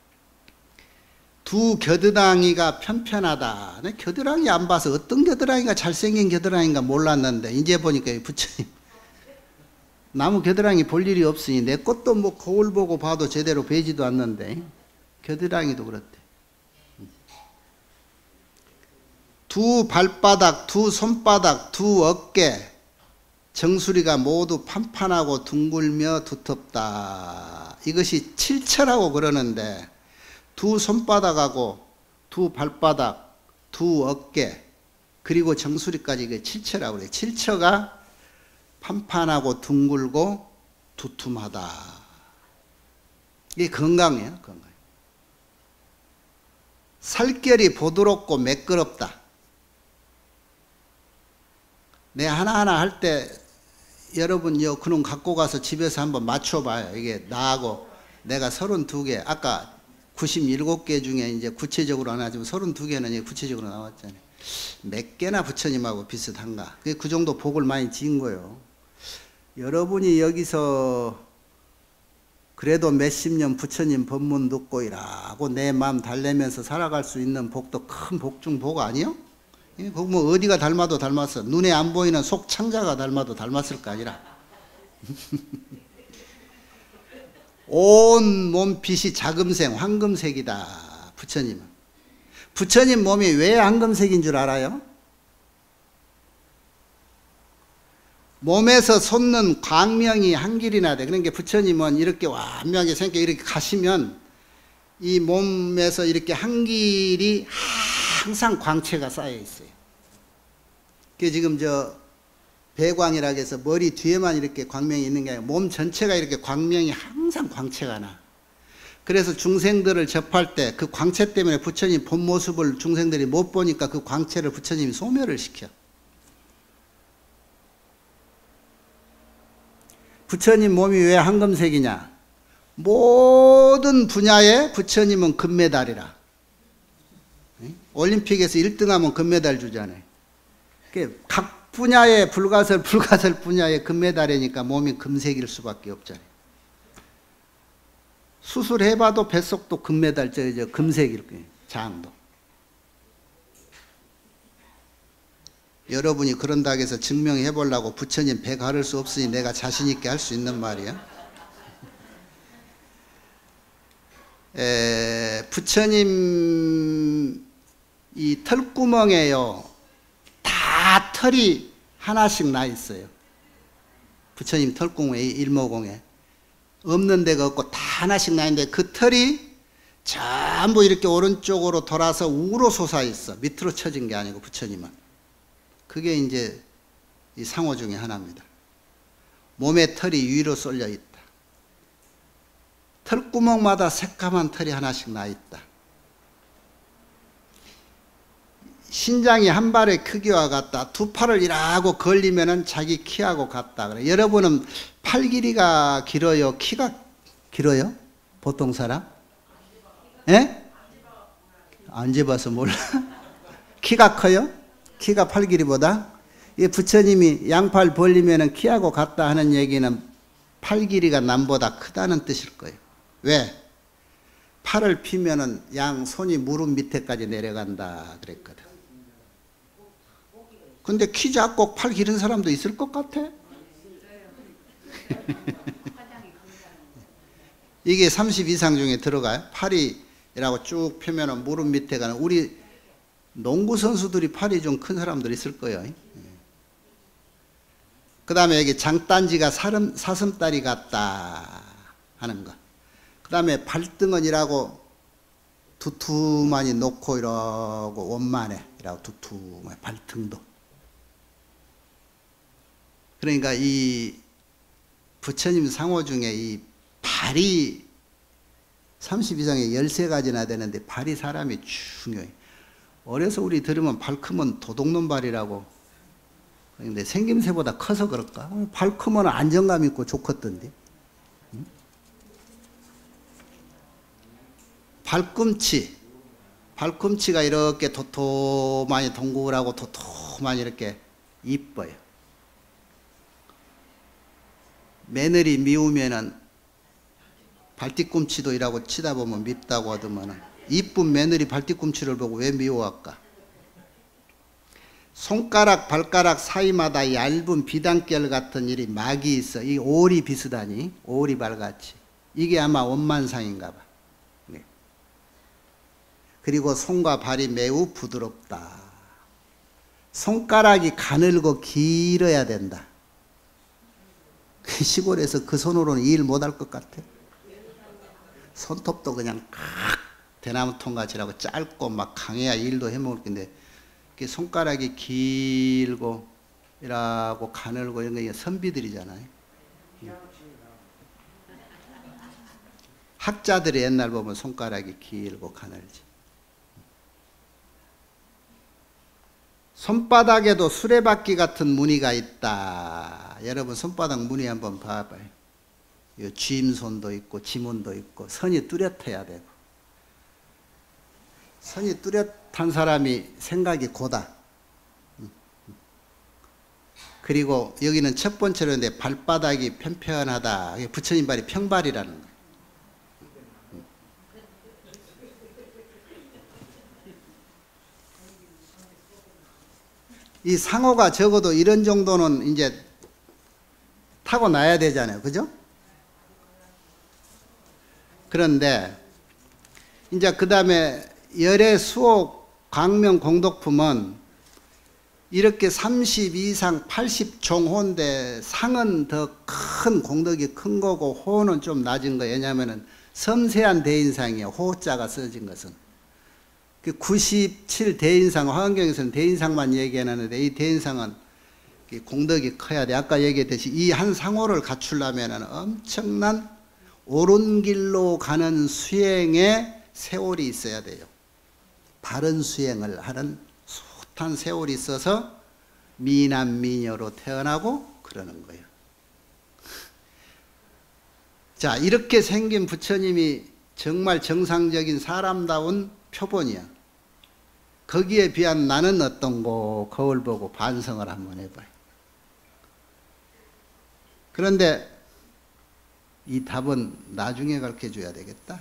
두 겨드랑이가 편편하다. 겨드랑이 안 봐서 어떤 겨드랑이가 잘생긴 겨드랑이인가 몰랐는데 이제 보니까 부처님 나무 겨드랑이 볼 일이 없으니 내 것도 뭐 거울 보고 봐도 제대로 배지도 않는데 겨드랑이도 그렇대. 두 발바닥, 두 손바닥, 두 어깨 정수리가 모두 판판하고 둥글며 두텁다. 이것이 칠처라고 그러는데, 두 손바닥하고 두 발바닥, 두 어깨 그리고 정수리까지 이게 칠처라고 그래요. 칠처가 판판하고 둥글고 두툼하다. 이게 건강이에요. 건강. 살결이 부드럽고 매끄럽다. 내 하나하나 할 때 여러분 요 그놈 갖고 가서 집에서 한번 맞춰봐요. 이게 나하고 내가 서른두 개, 아까 구십칠 개 중에 이제 구체적으로 안 하지만 서른두 개는 구체적으로 나왔잖아요. 몇 개나 부처님하고 비슷한가. 그 정도 복을 많이 지은 거예요. 여러분이 여기서 그래도 몇십 년 부처님 법문 듣고 이라고 내 마음 달래면서 살아갈 수 있는 복도 큰 복 중 복 아니요? 그 뭐 어디가 닮아도 닮았어. 눈에 안 보이는 속 창자가 닮아도 닮았을 거 아니라. 온 몸빛이 자금색, 황금색이다. 부처님은. 부처님 몸이 왜 황금색인 줄 알아요? 몸에서 솟는 광명이 한 길이나 돼. 그러니까 부처님은 이렇게 완벽하게 생겨 이렇게 가시면 이 몸에서 이렇게 한 길이 항상 광채가 쌓여 있어요. 그 지금 저 배광이라고 해서 머리 뒤에만 이렇게 광명이 있는 게 아니라 몸 전체가 이렇게 광명이 항상 광채가 나. 그래서 중생들을 접할 때 그 광채 때문에 부처님 본 모습을 중생들이 못 보니까 그 광채를 부처님이 소멸을 시켜. 부처님 몸이 왜 황금색이냐? 모든 분야에 부처님은 금메달이라. 올림픽에서 일 등 하면 금메달 주잖아요. 각 분야에 불가설 불가설 분야에 금메달이니까 몸이 금색일 수밖에 없잖아요. 수술해봐도 뱃속도 금메달, 저, 저 금색일 거예요. 장도. 여러분이 그런다고 해서 증명해 보려고 부처님 배 가를 수 없으니 내가 자신 있게 할 수 있는 말이야. 에, 부처님 이 털구멍에요 다 털이 하나씩 나 있어요. 부처님 털구멍에, 일모공에 없는 데가 없고 다 하나씩 나 있는데 그 털이 전부 이렇게 오른쪽으로 돌아서 우로 솟아 있어. 밑으로 쳐진 게 아니고 부처님은. 그게 이제 이 상호 중에 하나입니다. 몸에 털이 위로 쏠려 있다. 털구멍마다 새까만 털이 하나씩 나 있다. 신장이 한 발의 크기와 같다. 두 팔을 이라고 걸리면은 자기 키하고 같다. 그래. 여러분은 팔 길이가 길어요? 키가 길어요? 보통 사람? 예? 안 집어서 몰라. 키가 커요? 키가 팔 길이보다? 이 부처님이 양팔 벌리면은 키하고 같다 하는 얘기는 팔 길이가 남보다 크다는 뜻일 거예요. 왜? 팔을 피면은 양 손이 무릎 밑에까지 내려간다 그랬거든. 근데 키 작고 팔 길은 사람도 있을 것 같아? 이게 삼십 이상 중에 들어가요. 팔이라고 쭉 펴면은 무릎 밑에 가는, 우리 농구 선수들이 팔이 좀 큰 사람들 있을 거예요. 그 다음에 여기 장단지가 사슴, 사슴다리 같다 하는 거. 그 다음에 발등은 이라고 두툼하니 놓고 이러고 원만해 이라고 두툼해 발등도. 그러니까 이 부처님 상호 중에 이 발이 삼십 이상에 열세 가지나 되는데 발이 사람이 중요해. 어려서 우리 들으면 발 크면 도둑놈 발이라고. 근데 생김새보다 커서 그럴까? 발 크면 안정감 있고 좋겠던데. 응? 발꿈치. 발꿈치가 이렇게 도톰하니 동그랗고 도톰하니 이렇게 이뻐요. 며느리 미우면은 발뒤꿈치도 이라고 치다 보면 밉다고 하더만은 이쁜 며느리 발뒤꿈치를 보고 왜 미워할까? 손가락 발가락 사이마다 얇은 비단결 같은 일이 막이 있어. 이 오리 비슷하니 오리발같이. 이게 아마 원만상인가 봐. 네. 그리고 손과 발이 매우 부드럽다. 손가락이 가늘고 길어야 된다. 시골에서 그 손으로는 일 못할 것 같아. 손톱도 그냥 칵 대나무 통같이라고 짧고 막 강해야 일도 해먹을 건데 손가락이 길고 이라고 가늘고 이런 게 선비들이잖아요. 학자들이 옛날 보면 손가락이 길고 가늘지. 손바닥에도 수레바퀴 같은 무늬가 있다. 여러분 손바닥 무늬 한번 봐봐요. 쥐임손도 있고 지문도 있고 선이 뚜렷해야 되고. 선이 뚜렷한 사람이 생각이 고다. 그리고 여기는 첫 번째로 했는데 발바닥이 편편하다. 부처님 발이 평발이라는 거예요. 이 상호가 적어도 이런 정도는 이제 타고나야 되잖아요. 그죠? 그런데 이제 그 다음에 열애 수옥 광명 공덕품은 이렇게 삼십 이상 팔십 종호인데 상은 더 큰 공덕이 큰 거고 호는 좀 낮은 거예요. 왜냐하면 섬세한 대인상이에요. 호자가 써진 것은. 구십칠 대인상, 화엄경에서는 대인상만 얘기하는데 이 대인상은 공덕이 커야 돼. 아까 얘기했듯이 이 한 상호를 갖추려면 엄청난 옳은 길로 가는 수행에 세월이 있어야 돼요. 바른 수행을 하는 숱한 세월이 있어서 미남 미녀로 태어나고 그러는 거예요. 자, 이렇게 생긴 부처님이 정말 정상적인 사람다운 표본이야. 거기에 비한 나는 어떤고 거울 보고 반성을 한번 해봐요. 그런데 이 답은 나중에 가르쳐줘야 되겠다.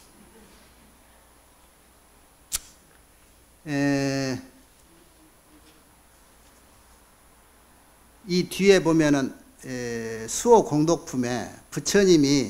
에, 이 뒤에 보면은 에, 수호 공덕품에 부처님이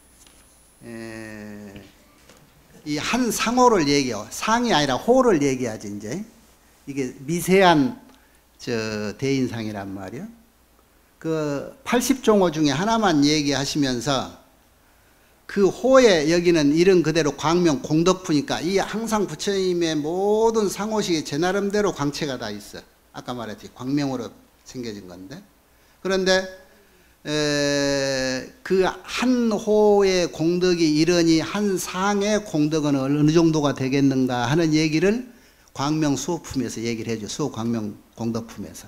이 한 상호를 얘기해요. 상이 아니라 호를 얘기하지 이제. 이게 미세한 저 대인상이란 말이요. 그 팔십 종호 중에 하나만 얘기하시면서 그 호에 여기는 이름 그대로 광명 공덕푸니까 이 항상 부처님의 모든 상호식이 제 나름대로 광채가 다 있어. 아까 말했지 광명으로 생겨진 건데. 그런데 그 한 호의 공덕이 이러니 한 상의 공덕은 어느 정도가 되겠는가 하는 얘기를 광명 수호품에서 얘기를 해줘. 수호 광명 공덕품에서.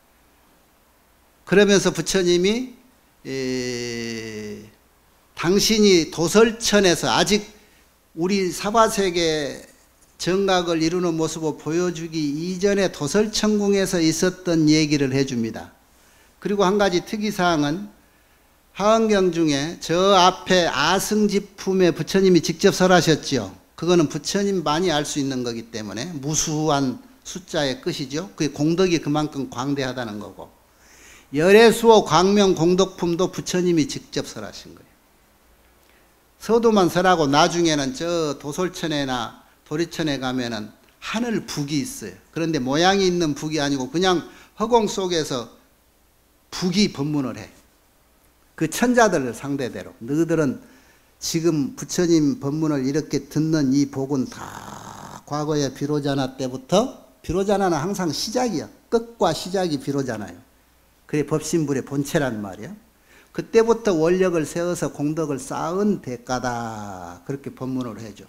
그러면서 부처님이 에, 당신이 도설천에서 아직 우리 사바세계 정각을 이루는 모습을 보여주기 이전에 도설천궁에서 있었던 얘기를 해줍니다. 그리고 한 가지 특이사항은 하언경 중에 저 앞에 아승지품에 부처님이 직접 설하셨죠. 그거는 부처님만이 알 수 있는 거기 때문에 무수한 숫자의 끝이죠. 그게 공덕이 그만큼 광대하다는 거고, 열애수호 광명 공덕품도 부처님이 직접 설하신 거예요. 서도만 설하고 나중에는 저 도솔천에나 도리천에 가면은 하늘 북이 있어요. 그런데 모양이 있는 북이 아니고 그냥 허공 속에서 북이 법문을 해. 그 천자들 상대대로. 너희들은 지금 부처님 법문을 이렇게 듣는 이 복은 다 과거에 비로자나 때부터, 비로자나는 항상 시작이야. 끝과 시작이 비로자나요. 그게 법신불의 본체란 말이야. 그때부터 원력을 세워서 공덕을 쌓은 대가다. 그렇게 법문을 해줘.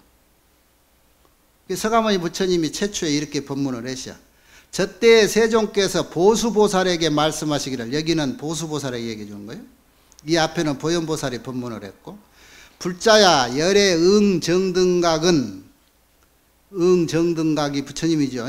서가모니 부처님이 최초에 이렇게 법문을 하셔. 저때 세종께서 보수보살에게 말씀하시기를, 여기는 보수보살에게 얘기해 주는 거예요. 이 앞에는 보현보살이 법문을 했고, 불자야 열의 응정등각은, 응정등각이 부처님이죠.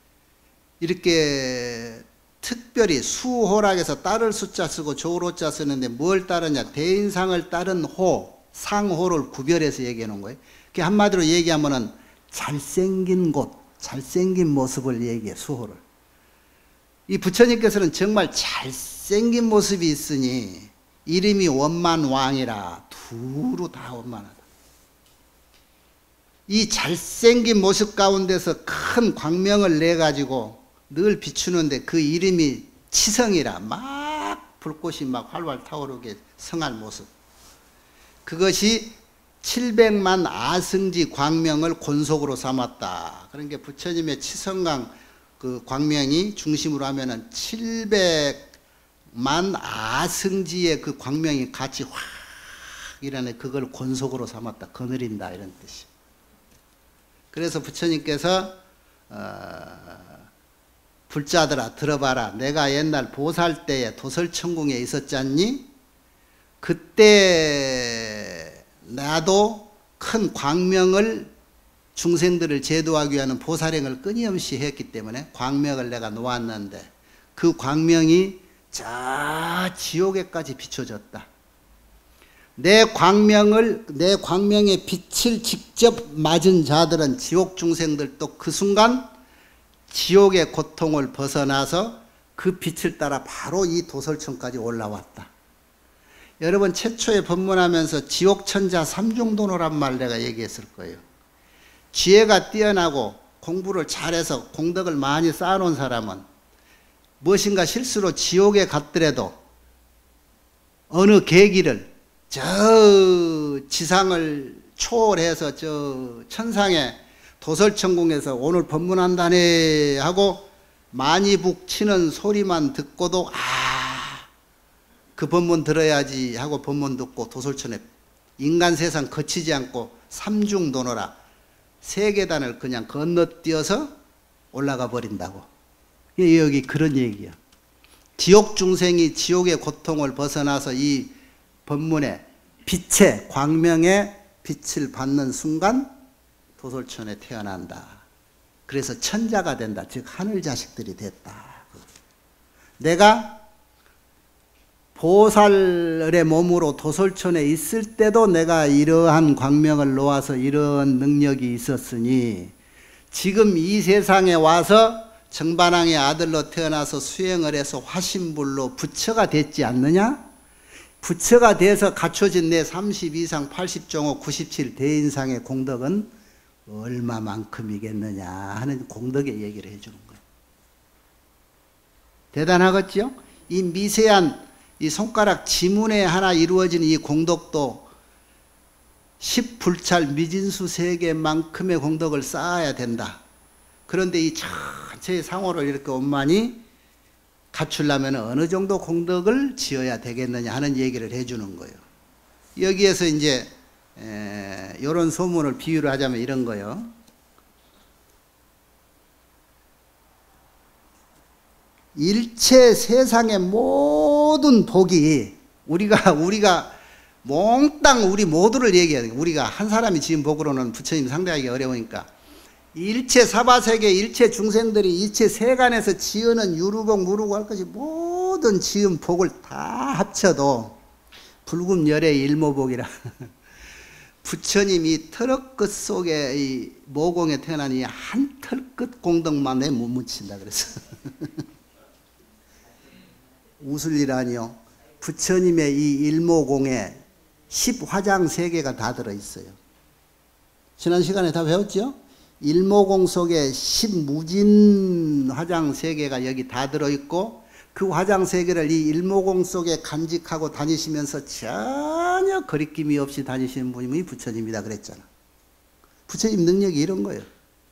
이렇게 특별히 수호락에서 따를 숫자 쓰고 조로자 쓰는데 뭘 따르냐, 대인상을 따른 호, 상호를 구별해서 얘기해 놓은 거예요. 그게 한마디로 얘기하면은 잘생긴 곳, 잘생긴 모습을 얘기해, 수호를. 이 부처님께서는 정말 잘생긴 모습이 있으니 이름이 원만왕이라 두루 다 원만하다. 이 잘생긴 모습 가운데서 큰 광명을 내가지고 늘 비추는데 그 이름이 치성이라 막 불꽃이 막 활활 타오르게 성할 모습. 그것이 칠백만 아승지 광명을 권속으로 삼았다. 그런 게 부처님의 치성강 그 광명이 중심으로 하면은 칠백만 아승지의 그 광명이 같이 확 일어나네. 그걸 권속으로 삼았다. 거느린다. 이런 뜻이. 그래서 부처님께서 어, 불자들아 들어봐라. 내가 옛날 보살 때에 도설천궁에 있었잖니? 그때 나도 큰 광명을 중생들을 제도하기 위한 보살행을 끊임없이 했기 때문에 광명을 내가 놓았는데 그 광명이 저 지옥에까지 비춰졌다. 내 광명을, 내 광명의 빛을 직접 맞은 자들은 지옥 중생들도 그 순간 지옥의 고통을 벗어나서 그 빛을 따라 바로 이 도설천까지 올라왔다. 여러분 최초에 법문하면서 지옥천자 삼중도노란 말 내가 얘기했을 거예요. 지혜가 뛰어나고 공부를 잘해서 공덕을 많이 쌓아놓은 사람은 무엇인가 실수로 지옥에 갔더라도 어느 계기를 저 지상을 초월해서 저 천상에 도설천궁에서 오늘 법문한다네 하고 만이북 치는 소리만 듣고도 아, 그 법문 들어야지 하고 법문 듣고 도설천에 인간 세상 거치지 않고 삼중도노라 세 계단을 그냥 건너뛰어서 올라가 버린다고. 여기 그런 얘기야. 지옥 중생이 지옥의 고통을 벗어나서 이 법문의 빛의 광명의 빛을 받는 순간 도솔천에 태어난다. 그래서 천자가 된다. 즉 하늘 자식들이 됐다. 내가 보살의 몸으로 도솔촌에 있을 때도 내가 이러한 광명을 놓아서 이런 능력이 있었으니 지금 이 세상에 와서 정반왕의 아들로 태어나서 수행을 해서 화신불로 부처가 됐지 않느냐? 부처가 돼서 갖춰진 내 삼십이 상 팔십 종호 구십칠 대인상의 공덕은 얼마만큼이겠느냐 하는 공덕의 얘기를 해주는 거예요. 대단하겠죠? 이 미세한 이 손가락 지문에 하나 이루어지는 이 공덕도 십불찰 미진수 세계만큼의 공덕을 쌓아야 된다. 그런데 이 전체의 상호를 이렇게 원만히 갖추려면 어느 정도 공덕을 지어야 되겠느냐 하는 얘기를 해주는 거예요. 여기에서 이제 이런 소문을 비유를 하자면 이런 거예요. 일체 세상의 모든 복이 우리가 우리가 몽땅 우리 모두를 얘기해야 돼요. 우리가 한 사람이 지은 복으로는 부처님 상대하기 어려우니까 일체 사바세계 일체 중생들이 일체 세간에서 지으는 유루복 무루고 할 것이 모든 지은 복을 다 합쳐도 불금열의 일모복이라 부처님이 털끝 끝 속에 이 모공에 태어난 이 한 털 끝 공덕만 내 못 묻힌다 그래서 웃을 일 아니요. 부처님의 이 일모공에 십화장 세계가 다 들어있어요. 지난 시간에 다 배웠죠? 일모공 속에 십무진 화장 세계가 여기 다 들어있고 그 화장 세계를 이 일모공 속에 간직하고 다니시면서 전혀 거리낌이 없이 다니시는 분이 부처님이다 그랬잖아. 부처님 능력이 이런 거예요.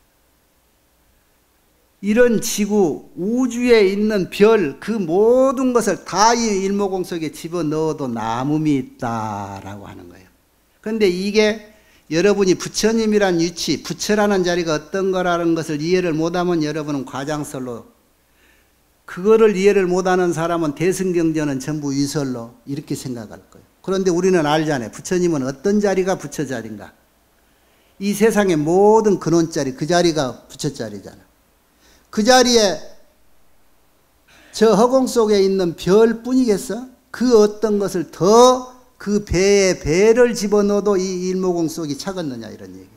이런 지구, 우주에 있는 별, 그 모든 것을 다 이 일모공 속에 집어넣어도 남음이 있다라고 하는 거예요. 그런데 이게 여러분이 부처님이란 위치, 부처라는 자리가 어떤 거라는 것을 이해를 못하면 여러분은 과장설로, 그거를 이해를 못하는 사람은 대승경전은 전부 위설로 이렇게 생각할 거예요. 그런데 우리는 알잖아요. 부처님은 어떤 자리가 부처 자리인가. 이 세상의 모든 근원 자리, 그 자리가 부처 자리잖아. 그 자리에 저 허공 속에 있는 별뿐이겠어? 그 어떤 것을 더 그 배에 배를 집어넣어도 이 일모공 속이 차겠느냐 이런 얘기지.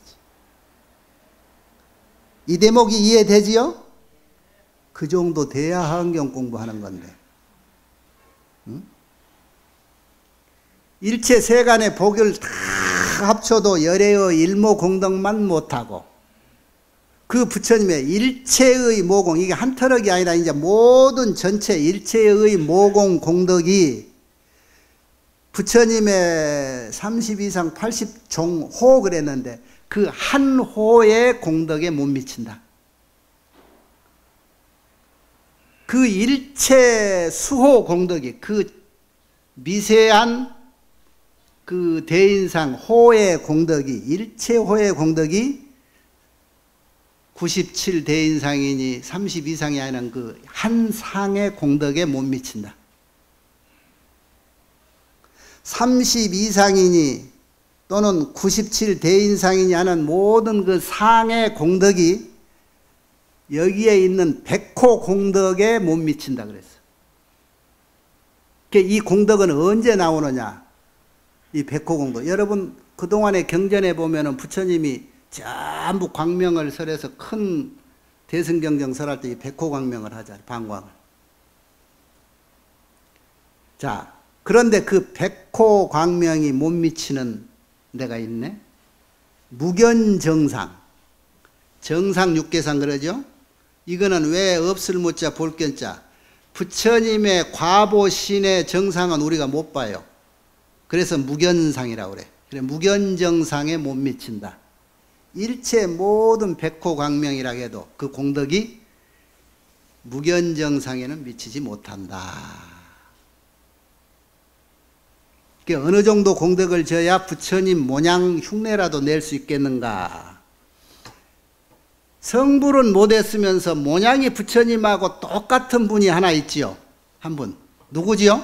이 대목이 이해되지요? 그 정도 돼야 환경 공부하는 건데. 응? 일체 세간의 복을 다 합쳐도 열애의 일모공덕만 못하고 그 부처님의 일체의 모공, 이게 한 터럭이 아니라 이제 모든 전체 일체의 모공 공덕이 부처님의 삼십이 상 팔십 종호 그랬는데 그 한 호의 공덕에 못 미친다. 그 일체 수호 공덕이 그 미세한 그 대인상 호의 공덕이 일체 호의 공덕이 구십칠 대인상이니 삼십이 상이 아니라 그 한 상의 공덕에 못 미친다. 삼십이 상이니 또는 구십칠 대인상이니 하는 모든 그 상의 공덕이 여기에 있는 백호 공덕에 못 미친다 그랬어. 이 공덕은 언제 나오느냐? 이 백호 공덕. 여러분 그동안의 경전에 보면은 부처님이 전부 광명을 설해서 큰 대승경정 설할 때 이 백호 광명을 하잖아요. 방광을. 자, 그런데 그 백호 광명이 못 미치는 데가 있네. 무견정상. 정상 육계상 그러죠? 이거는 왜 없을 못자 볼견자. 부처님의 과보신의 정상은 우리가 못 봐요. 그래서 무견상이라고 그래. 그래 무견정상에 못 미친다. 일체 모든 백호 광명이라 해도 그 공덕이 무견정상에는 미치지 못한다. 어느 정도 공덕을 져야 부처님 모양 흉내라도 낼 수 있겠는가. 성불은 못했으면서 모양이 부처님하고 똑같은 분이 하나 있지요. 한 분. 누구지요?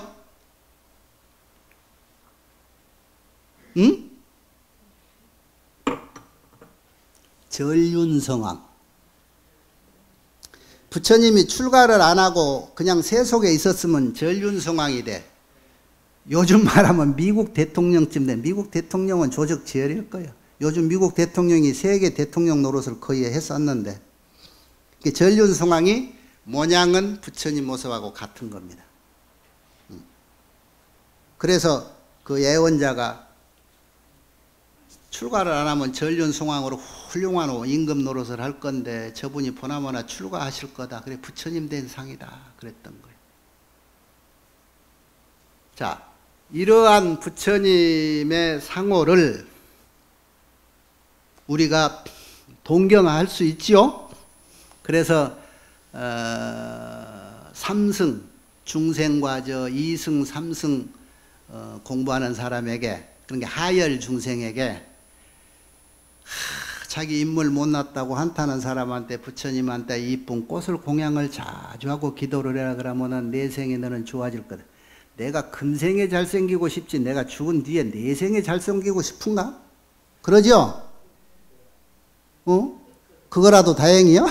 응? 전륜성왕. 부처님이 출가를 안 하고 그냥 세속에 있었으면 전륜성왕이 돼. 요즘 말하면 미국 대통령쯤 돼. 미국 대통령은 조적지혈일 거예요. 요즘 미국 대통령이 세계 대통령 노릇을 거의 했었는데, 전륜승황이 모양은 부처님 모습하고 같은 겁니다. 그래서 그 예언자가 출가를 안 하면 전륜승황으로 훌륭한 임금 노릇을 할 건데 저분이 보나마나 출가하실 거다. 그래 부처님 된 상이다. 그랬던 거예요. 자, 이러한 부처님의 상호를 우리가 동경할 수 있지요. 그래서 어, 삼승 중생과 저 이승 삼승 어, 공부하는 사람에게, 그러니까 하열 중생에게 하, 자기 인물 못났다고 한탄한 사람한테 부처님한테 이쁜 꽃을 공양을 자주 하고 기도를 해라 그러면은 내 생에 너는 좋아질 거다. 내가 금생에 잘생기고 싶지 내가 죽은 뒤에 내 생에 잘생기고 싶은가? 그러죠? 어? 그거라도 다행이요?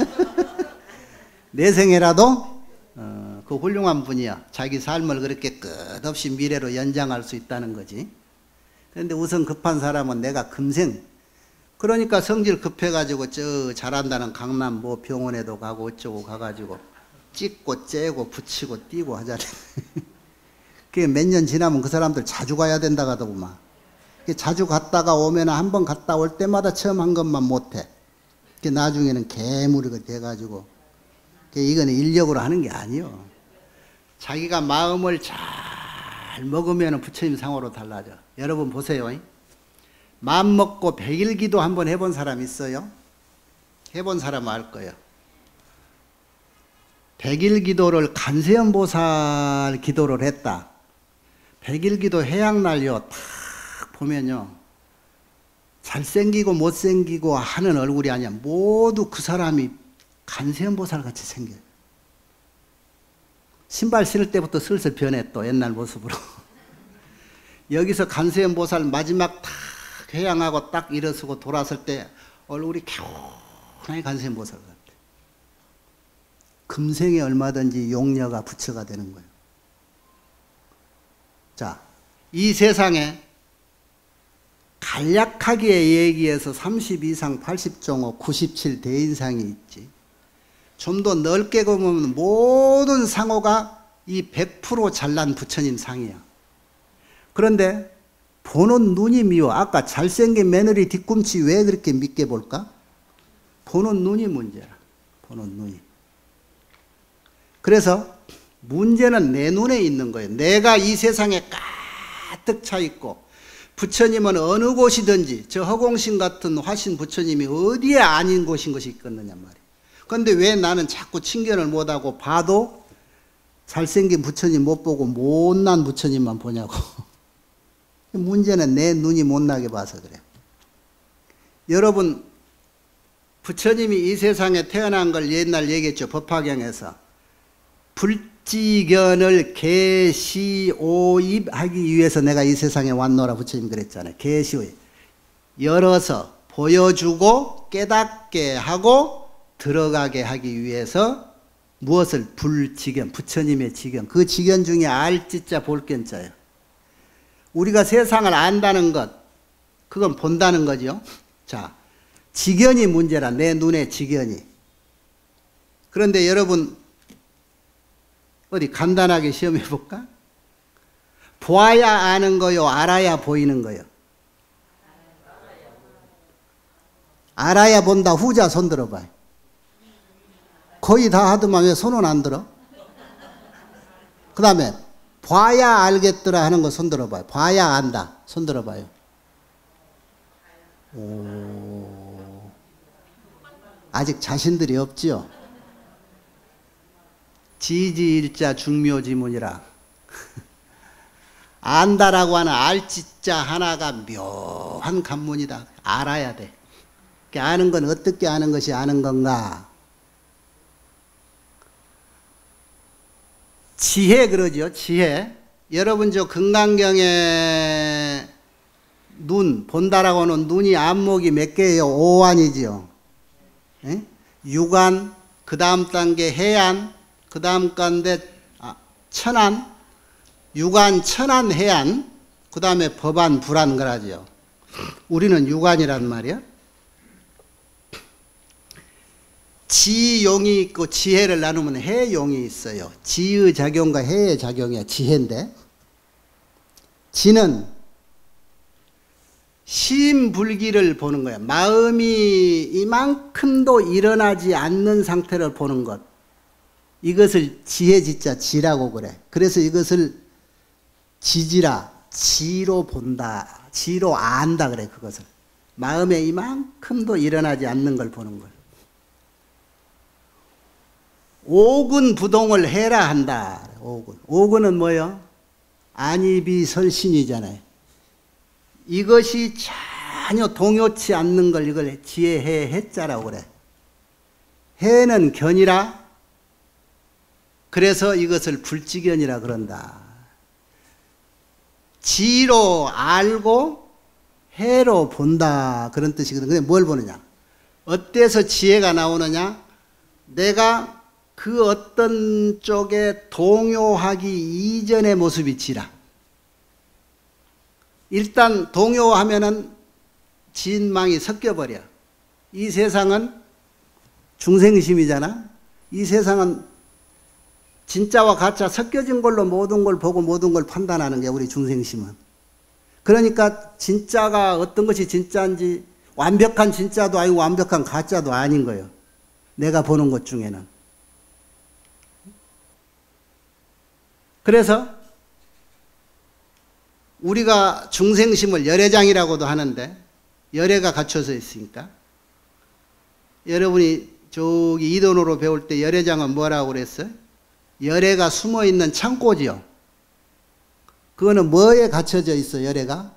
내 생에라도 어, 그 훌륭한 분이야. 자기 삶을 그렇게 끝없이 미래로 연장할 수 있다는 거지. 그런데 우선 급한 사람은 내가 금생, 그러니까 성질 급해가지고 저 잘한다는 강남 뭐 병원에도 가고 어쩌고 가가지고 찍고 째고 붙이고 띄고 하잖아요. 그게 몇 년 지나면 그 사람들 자주 가야 된다 가더구만. 자주 갔다가 오면 한 번 갔다 올 때마다 처음 한 것만 못해. 나중에는 괴물이 돼가지고, 이거는 인력으로 하는 게 아니요. 자기가 마음을 잘 먹으면 부처님 상호로 달라져. 여러분 보세요. 마음 먹고 백일 기도 한번 해본 사람 있어요? 해본 사람은 알 거예요. 백일 기도를 간세음 보살 기도를 했다. 백일 기도 해양날요 딱 보면요, 잘생기고 못생기고 하는 얼굴이 아니야. 모두 그 사람이 간세음 보살 같이 생겨요. 신발 신을 때부터 슬슬 변해 또 옛날 모습으로. 여기서 간세음 보살 마지막 딱 회양하고 딱 일어서고 돌았을 때 얼굴이 개운하게 간세음 보살 같아. 금생에 얼마든지 용녀가 부처가 되는 거예요. 자, 이 세상에 간략하게 얘기해서 삼십 이상 팔십 종호 구십칠 대인상이 있지. 좀 더 넓게 보면 모든 상호가 이 백 퍼센트 잘난 부처님 상이야. 그런데 보는 눈이 미워. 아까 잘생긴 며느리 뒤꿈치 왜 그렇게 밉게 볼까? 보는 눈이 문제라. 보는 눈이. 그래서 문제는 내 눈에 있는 거예요. 내가 이 세상에 가득 차 있고, 부처님은 어느 곳이든지 저 허공신 같은 화신 부처님이 어디에 아닌 곳인 것이 있겠느냐 말이에요. 그런데 왜 나는 자꾸 친견을 못하고 봐도 잘생긴 부처님 못 보고 못난 부처님만 보냐고. 문제는 내 눈이 못나게 봐서 그래요. 여러분, 부처님이 이 세상에 태어난 걸 옛날 얘기했죠. 법화경에서. 불지견을 계시오입하기 위해서 내가 이 세상에 왔노라 부처님 그랬잖아요. 계시오입. 열어서 보여주고 깨닫게 하고 들어가게 하기 위해서 무엇을? 불지견, 부처님의 지견. 그 지견 중에 알지자 볼견자예요. 우리가 세상을 안다는 것, 그건 본다는 거죠. 자, 지견이 문제라. 내 눈의 지견이. 그런데 여러분 어디 간단하게 시험해 볼까? 보아야 아는 거요, 알아야 보이는 거요? 알아야 본다. 후자 손 들어봐요. 거의 다 하더만 왜 손은 안 들어? 그 다음에 봐야 알겠더라 하는 거 손 들어봐요. 봐야 안다. 손 들어봐요. 오, 아직 자신들이 없지요? 지지일자 중묘지문이라. 안다라고 하는 알지자 하나가 묘한 관문이다. 알아야 돼. 아는 건 어떻게 아는 것이 아는 건가? 지혜 그러죠. 지혜. 여러분 저 금강경에 눈, 본다라고 하는 눈이 안목이 몇 개예요? 오안이지요. 예? 육안, 그 다음 단계 해안, 그 다음 간데 아, 천안, 유관, 천안, 해안, 그 다음에 법안, 불안 그러죠. 우리는 유관이란 말이야. 지용이 있고 지혜를 나누면 해용이 있어요. 지의 작용과 해의 작용이야. 지혜인데 지는 심불기를 보는 거야. 마음이 이만큼도 일어나지 않는 상태를 보는 것. 이것을 지혜지자 지라고 그래. 그래서 이것을 지지라 지로 본다. 지로 안다 그래. 그것을 마음에 이만큼도 일어나지 않는 걸 보는 걸. 오군 부동을 해라 한다. 오군. 오군은 뭐예요? 안이비설신이잖아요. 이것이 전혀 동요치 않는 걸 이걸 지혜해 해자라고 그래. 해는 견이라. 그래서 이것을 불지견이라 그런다. 지로 알고 해로 본다 그런 뜻이거든. 근데 뭘 보느냐? 어때서 지혜가 나오느냐? 내가 그 어떤 쪽에 동요하기 이전의 모습이 지라. 일단 동요하면은 진망이 섞여버려. 이 세상은 중생심이잖아. 이 세상은 진짜와 가짜 섞여진 걸로 모든 걸 보고 모든 걸 판단하는 게 우리 중생심은. 그러니까 진짜가 어떤 것이 진짜인지 완벽한 진짜도 아니고 완벽한 가짜도 아닌 거예요. 내가 보는 것 중에는. 그래서 우리가 중생심을 열애장이라고도 하는데 열애가 갖춰져 있으니까 여러분이 저기 이론으로 배울 때 열애장은 뭐라고 그랬어요? 열애가 숨어있는 창고지요. 그거는 뭐에 갖춰져 있어 열애가?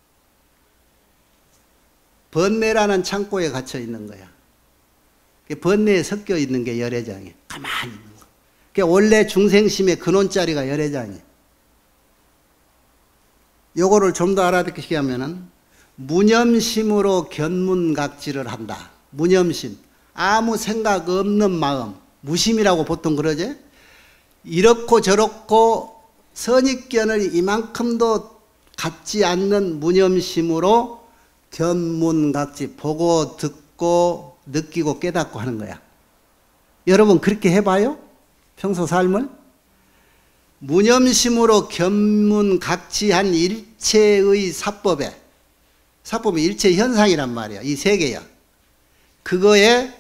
번뇌라는 창고에 갇혀 있는 거야. 번뇌에 섞여 있는 게 열애장이에요. 가만히 있는 거. 그러니까 원래 중생심의 근원자리가 열애장이에요. 요거를 좀 더 알아듣게 하면은 무념심으로 견문각지를 한다. 무념심. 아무 생각 없는 마음. 무심이라고 보통 그러지? 이렇고 저렇고 선입견을 이만큼도 갖지 않는 무념심으로 견문각지 보고 듣고 느끼고 깨닫고 하는 거야. 여러분 그렇게 해봐요? 평소 삶을? 무념심으로 견문각지한 일체의 사법에, 사법이 일체 현상이란 말이야. 이 세 개야. 그거에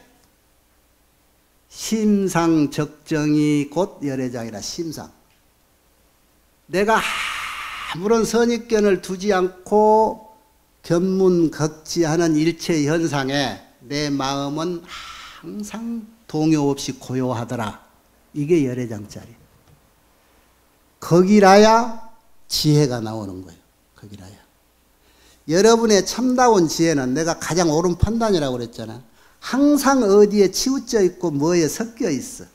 심상적정이 곧 열애장이라. 심상. 내가 아무런 선입견을 두지 않고 견문각지하는 일체 현상에 내 마음은 항상 동요 없이 고요하더라. 이게 열애장짜리. 거기라야 지혜가 나오는 거예요. 거기라야. 여러분의 참다운 지혜는 내가 가장 옳은 판단이라고 그랬잖아. 항상 어디에 치우쳐 있고 뭐에 섞여 있어.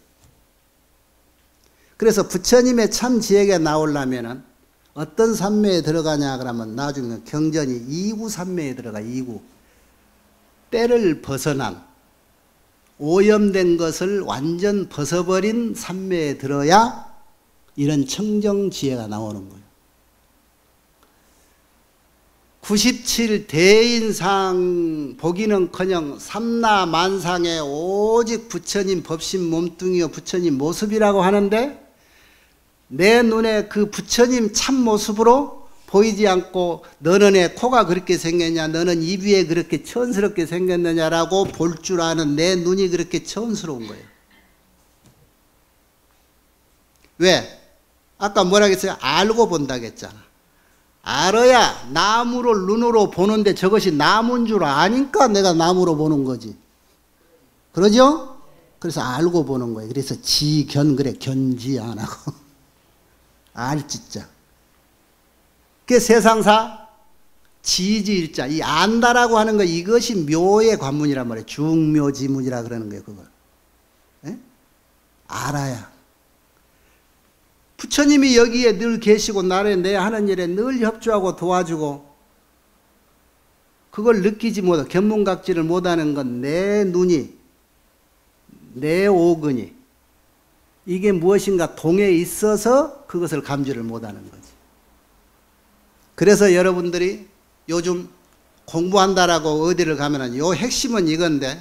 그래서 부처님의 참 지혜가 나오려면은 어떤 삼매에 들어가냐 그러면 나중에 경전이 이구 삼매에 들어가. 이구. 때를 벗어난 오염된 것을 완전 벗어버린 삼매에 들어야 이런 청정 지혜가 나오는 거예요. 구십칠 대인상 보기는커녕 삼라만상에 오직 부처님 법신 몸뚱이요 부처님 모습이라고 하는데 내 눈에 그 부처님 참모습으로 보이지 않고 너는 왜 코가 그렇게 생겼냐, 너는 입이 왜 그렇게 천스럽게 생겼느냐라고 볼 줄 아는 내 눈이 그렇게 천스러운 거예요. 왜? 아까 뭐라 했어요? 알고 본다고 했잖아. 알아야 나무를 눈으로 보는데 저것이 나무인 줄 아니까 내가 나무로 보는 거지. 그러죠? 그래서 알고 보는 거예요. 그래서 지견 그래. 견지 안 하고. 알지자. 그 세상사 지지일자. 이 안다라고 하는 거 이것이 묘의 관문이란 말이에요. 중묘지문이라 그러는 거예요. 그걸. 에? 알아야. 부처님이 여기에 늘 계시고 나를 내 하는 일에 늘 협조하고 도와주고 그걸 느끼지 못하고 견문각지를 못하는 건 내 눈이 내 오근이 이게 무엇인가 동에 있어서 그것을 감지를 못하는 거지. 그래서 여러분들이 요즘 공부한다라고 어디를 가면은 요 핵심은 이건데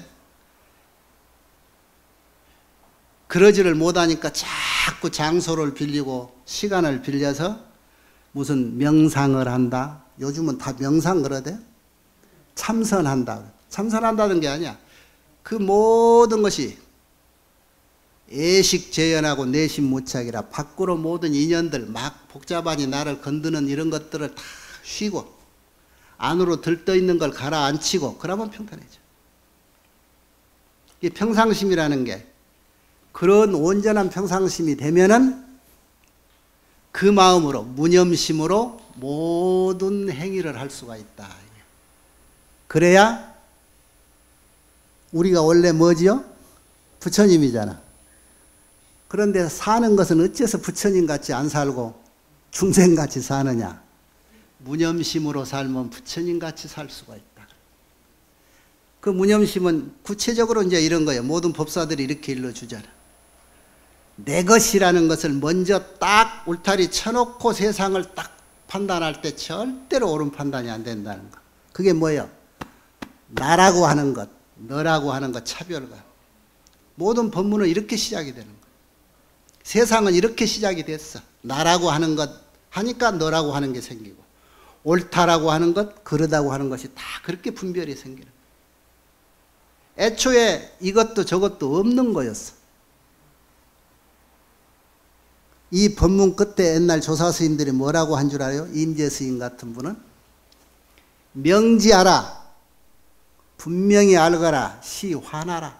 그러지를 못하니까 자꾸 장소를 빌리고 시간을 빌려서 무슨 명상을 한다. 요즘은 다 명상 그러대. 참선한다. 참선한다는 게 아니야. 그 모든 것이 애식재연하고 내심무착이라 밖으로 모든 인연들 막 복잡하니 나를 건드는 이런 것들을 다 쉬고 안으로 들떠있는 걸 가라앉히고 그러면 평탄해져. 이 평상심이라는 게 그런 온전한 평상심이 되면은 그 마음으로 무념심으로 모든 행위를 할 수가 있다. 그래야 우리가 원래 뭐지요? 부처님이잖아. 그런데 사는 것은 어째서 부처님같이 안 살고 중생같이 사느냐? 무념심으로 살면 부처님같이 살 수가 있다. 그 무념심은 구체적으로 이제 이런 거예요. 모든 법사들이 이렇게 일러주잖아. 내 것이라는 것을 먼저 딱 울타리 쳐놓고 세상을 딱 판단할 때 절대로 옳은 판단이 안 된다는 거. 그게 뭐예요? 나라고 하는 것, 너라고 하는 것 차별과. 모든 법문은 이렇게 시작이 되는 거예요. 세상은 이렇게 시작이 됐어. 나라고 하는 것 하니까 너라고 하는 게 생기고 옳다라고 하는 것, 그러다고 하는 것이 다 그렇게 분별이 생기는 거예요. 애초에 이것도 저것도 없는 거였어. 이 법문 끝에 옛날 조사 스님들이 뭐라고 한 줄 알아요? 임재 스님 같은 분은 명지하라, 분명히 알거라, 시 화나라.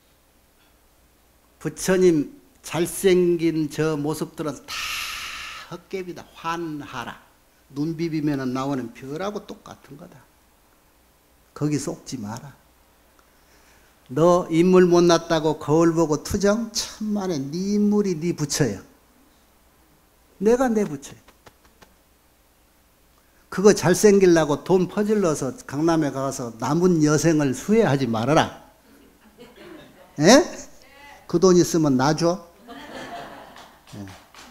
부처님 잘생긴 저 모습들은 다 헛개비다. 환하라. 눈 비비면 나오는 별하고 똑같은 거다. 거기 속지 마라. 너 인물 못났다고 거울 보고 투정? 천만에 네 인물이 네 부처야. 내가 내 부처야. 그거 잘생기려고 돈 퍼질러서 강남에 가서 남은 여생을 수혜하지 말아라. 에? 그 돈 있으면 나 줘. 예.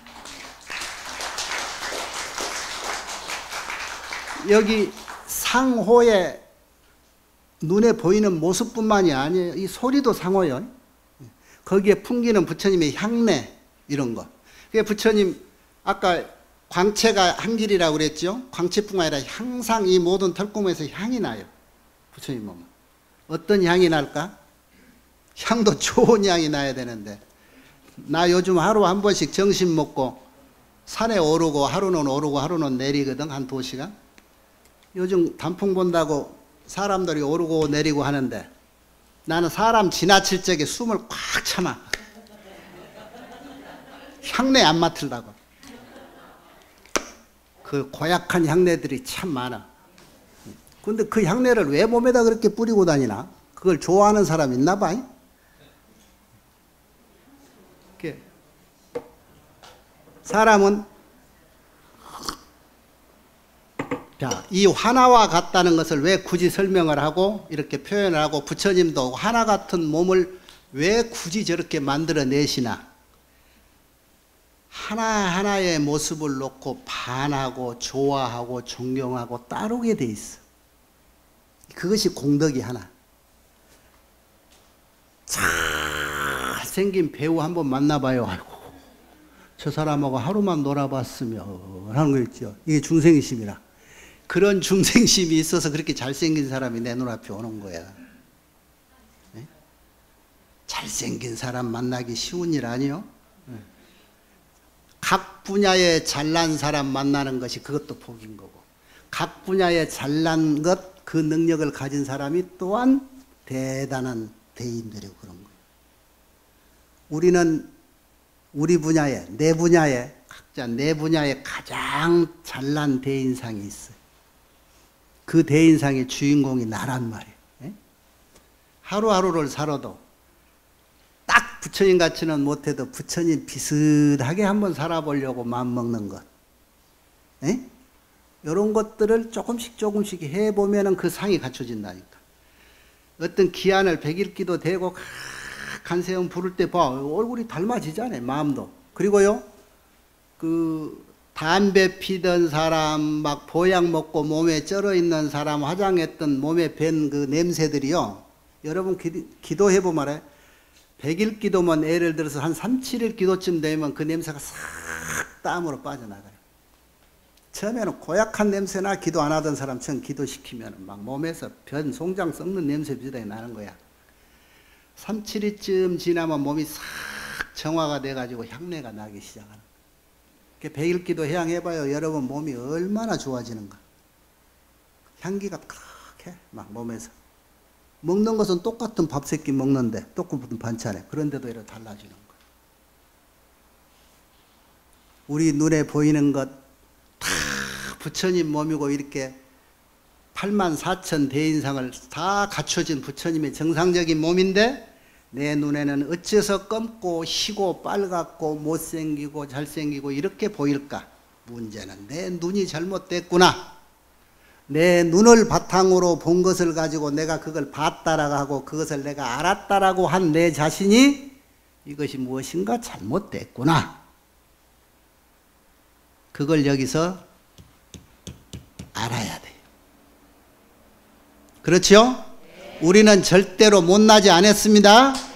여기 상호의 눈에 보이는 모습뿐만이 아니에요. 이 소리도 상호예요. 거기에 풍기는 부처님의 향내 이런 거. 그게 부처님 아까 광채가 한 길이라고 그랬죠. 광채뿐만 아니라 항상 이 모든 털구멍에서 향이 나요. 부처님 몸은. 어떤 향이 날까? 향도 좋은 향이 나야 되는데 나 요즘 하루 한 번씩 점심 먹고 산에 오르고 하루는 오르고 하루는 내리거든. 한 두 시간. 요즘 단풍 본다고 사람들이 오르고 내리고 하는데 나는 사람 지나칠 적에 숨을 꽉 참아. 향내 안 맡으려고. 그 고약한 향내들이 참 많아. 근데 그 향내를 왜 몸에다 그렇게 뿌리고 다니나? 그걸 좋아하는 사람 있나 봐. 사람은 자, 이 하나와 같다는 것을 왜 굳이 설명을 하고 이렇게 표현을 하고 부처님도 하나 같은 몸을 왜 굳이 저렇게 만들어내시나? 하나하나의 모습을 놓고 반하고 좋아하고 존경하고 따르게 돼 있어. 그것이 공덕이 하나. 잘생긴 배우 한번 만나봐요. 아이고, 저 사람하고 하루만 놀아봤으면 하는 거 있죠. 이게 중생심이라. 그런 중생심이 있어서 그렇게 잘생긴 사람이 내 눈앞에 오는 거야. 네? 잘생긴 사람 만나기 쉬운 일 아니요? 네. 각 분야에 잘난 사람 만나는 것이 그것도 복인 거고 각 분야에 잘난 것, 그 능력을 가진 사람이 또한 대단한 대인들이고 그런 거예요. 우리는 우리 분야에, 내 분야에, 각자 내 분야에 가장 잘난 대인상이 있어요. 그 대인상의 주인공이 나란 말이에요. 예? 하루하루를 살아도 딱 부처님 같지는 못해도 부처님 비슷하게 한번 살아보려고 마음먹는 것. 예? 이런 것들을 조금씩 조금씩 해보면 그 상이 갖춰진다니까. 어떤 기한을 백일기도 되고 간세음 부를 때 봐. 얼굴이 닮아지잖아요. 마음도. 그리고요. 그 그 담배 피던 사람, 막 보약 먹고 몸에 쩔어 있는 사람, 화장했던 몸에 밴 그 냄새들이요. 여러분 기, 기도해보면 알아요. 백 일 기도면 예를 들어서 한 삼, 칠 일 기도쯤 되면 그 냄새가 싹 땀으로 빠져나가요. 처음에는 고약한 냄새나 기도 안 하던 사람처럼 기도시키면 막 몸에서 변, 송장 썩는 냄새 비슷하게 나는 거야. 삼, 칠 일쯤 지나면 몸이 싹 정화가 돼가지고 향내가 나기 시작하는 거야. 백 일 기도 해양해봐요. 여러분 몸이 얼마나 좋아지는가. 향기가 그렇게 막 몸에서. 먹는 것은 똑같은 밥 세 끼 먹는데 똑같은 반찬에 그런데도 이렇게 달라지는 거예요. 우리 눈에 보이는 것 다 부처님 몸이고 이렇게 팔만 사천 대인상을 다 갖춰진 부처님의 정상적인 몸인데 내 눈에는 어째서 검고 희고 빨갛고 못생기고 잘생기고 이렇게 보일까? 문제는 내 눈이 잘못됐구나. 내 눈을 바탕으로 본 것을 가지고 내가 그걸 봤다라고 하고 그것을 내가 알았다라고 한 내 자신이 이것이 무엇인가 잘못됐구나. 그걸 여기서 알아야 돼요. 그렇죠? 우리는 절대로 못나지 않았습니다.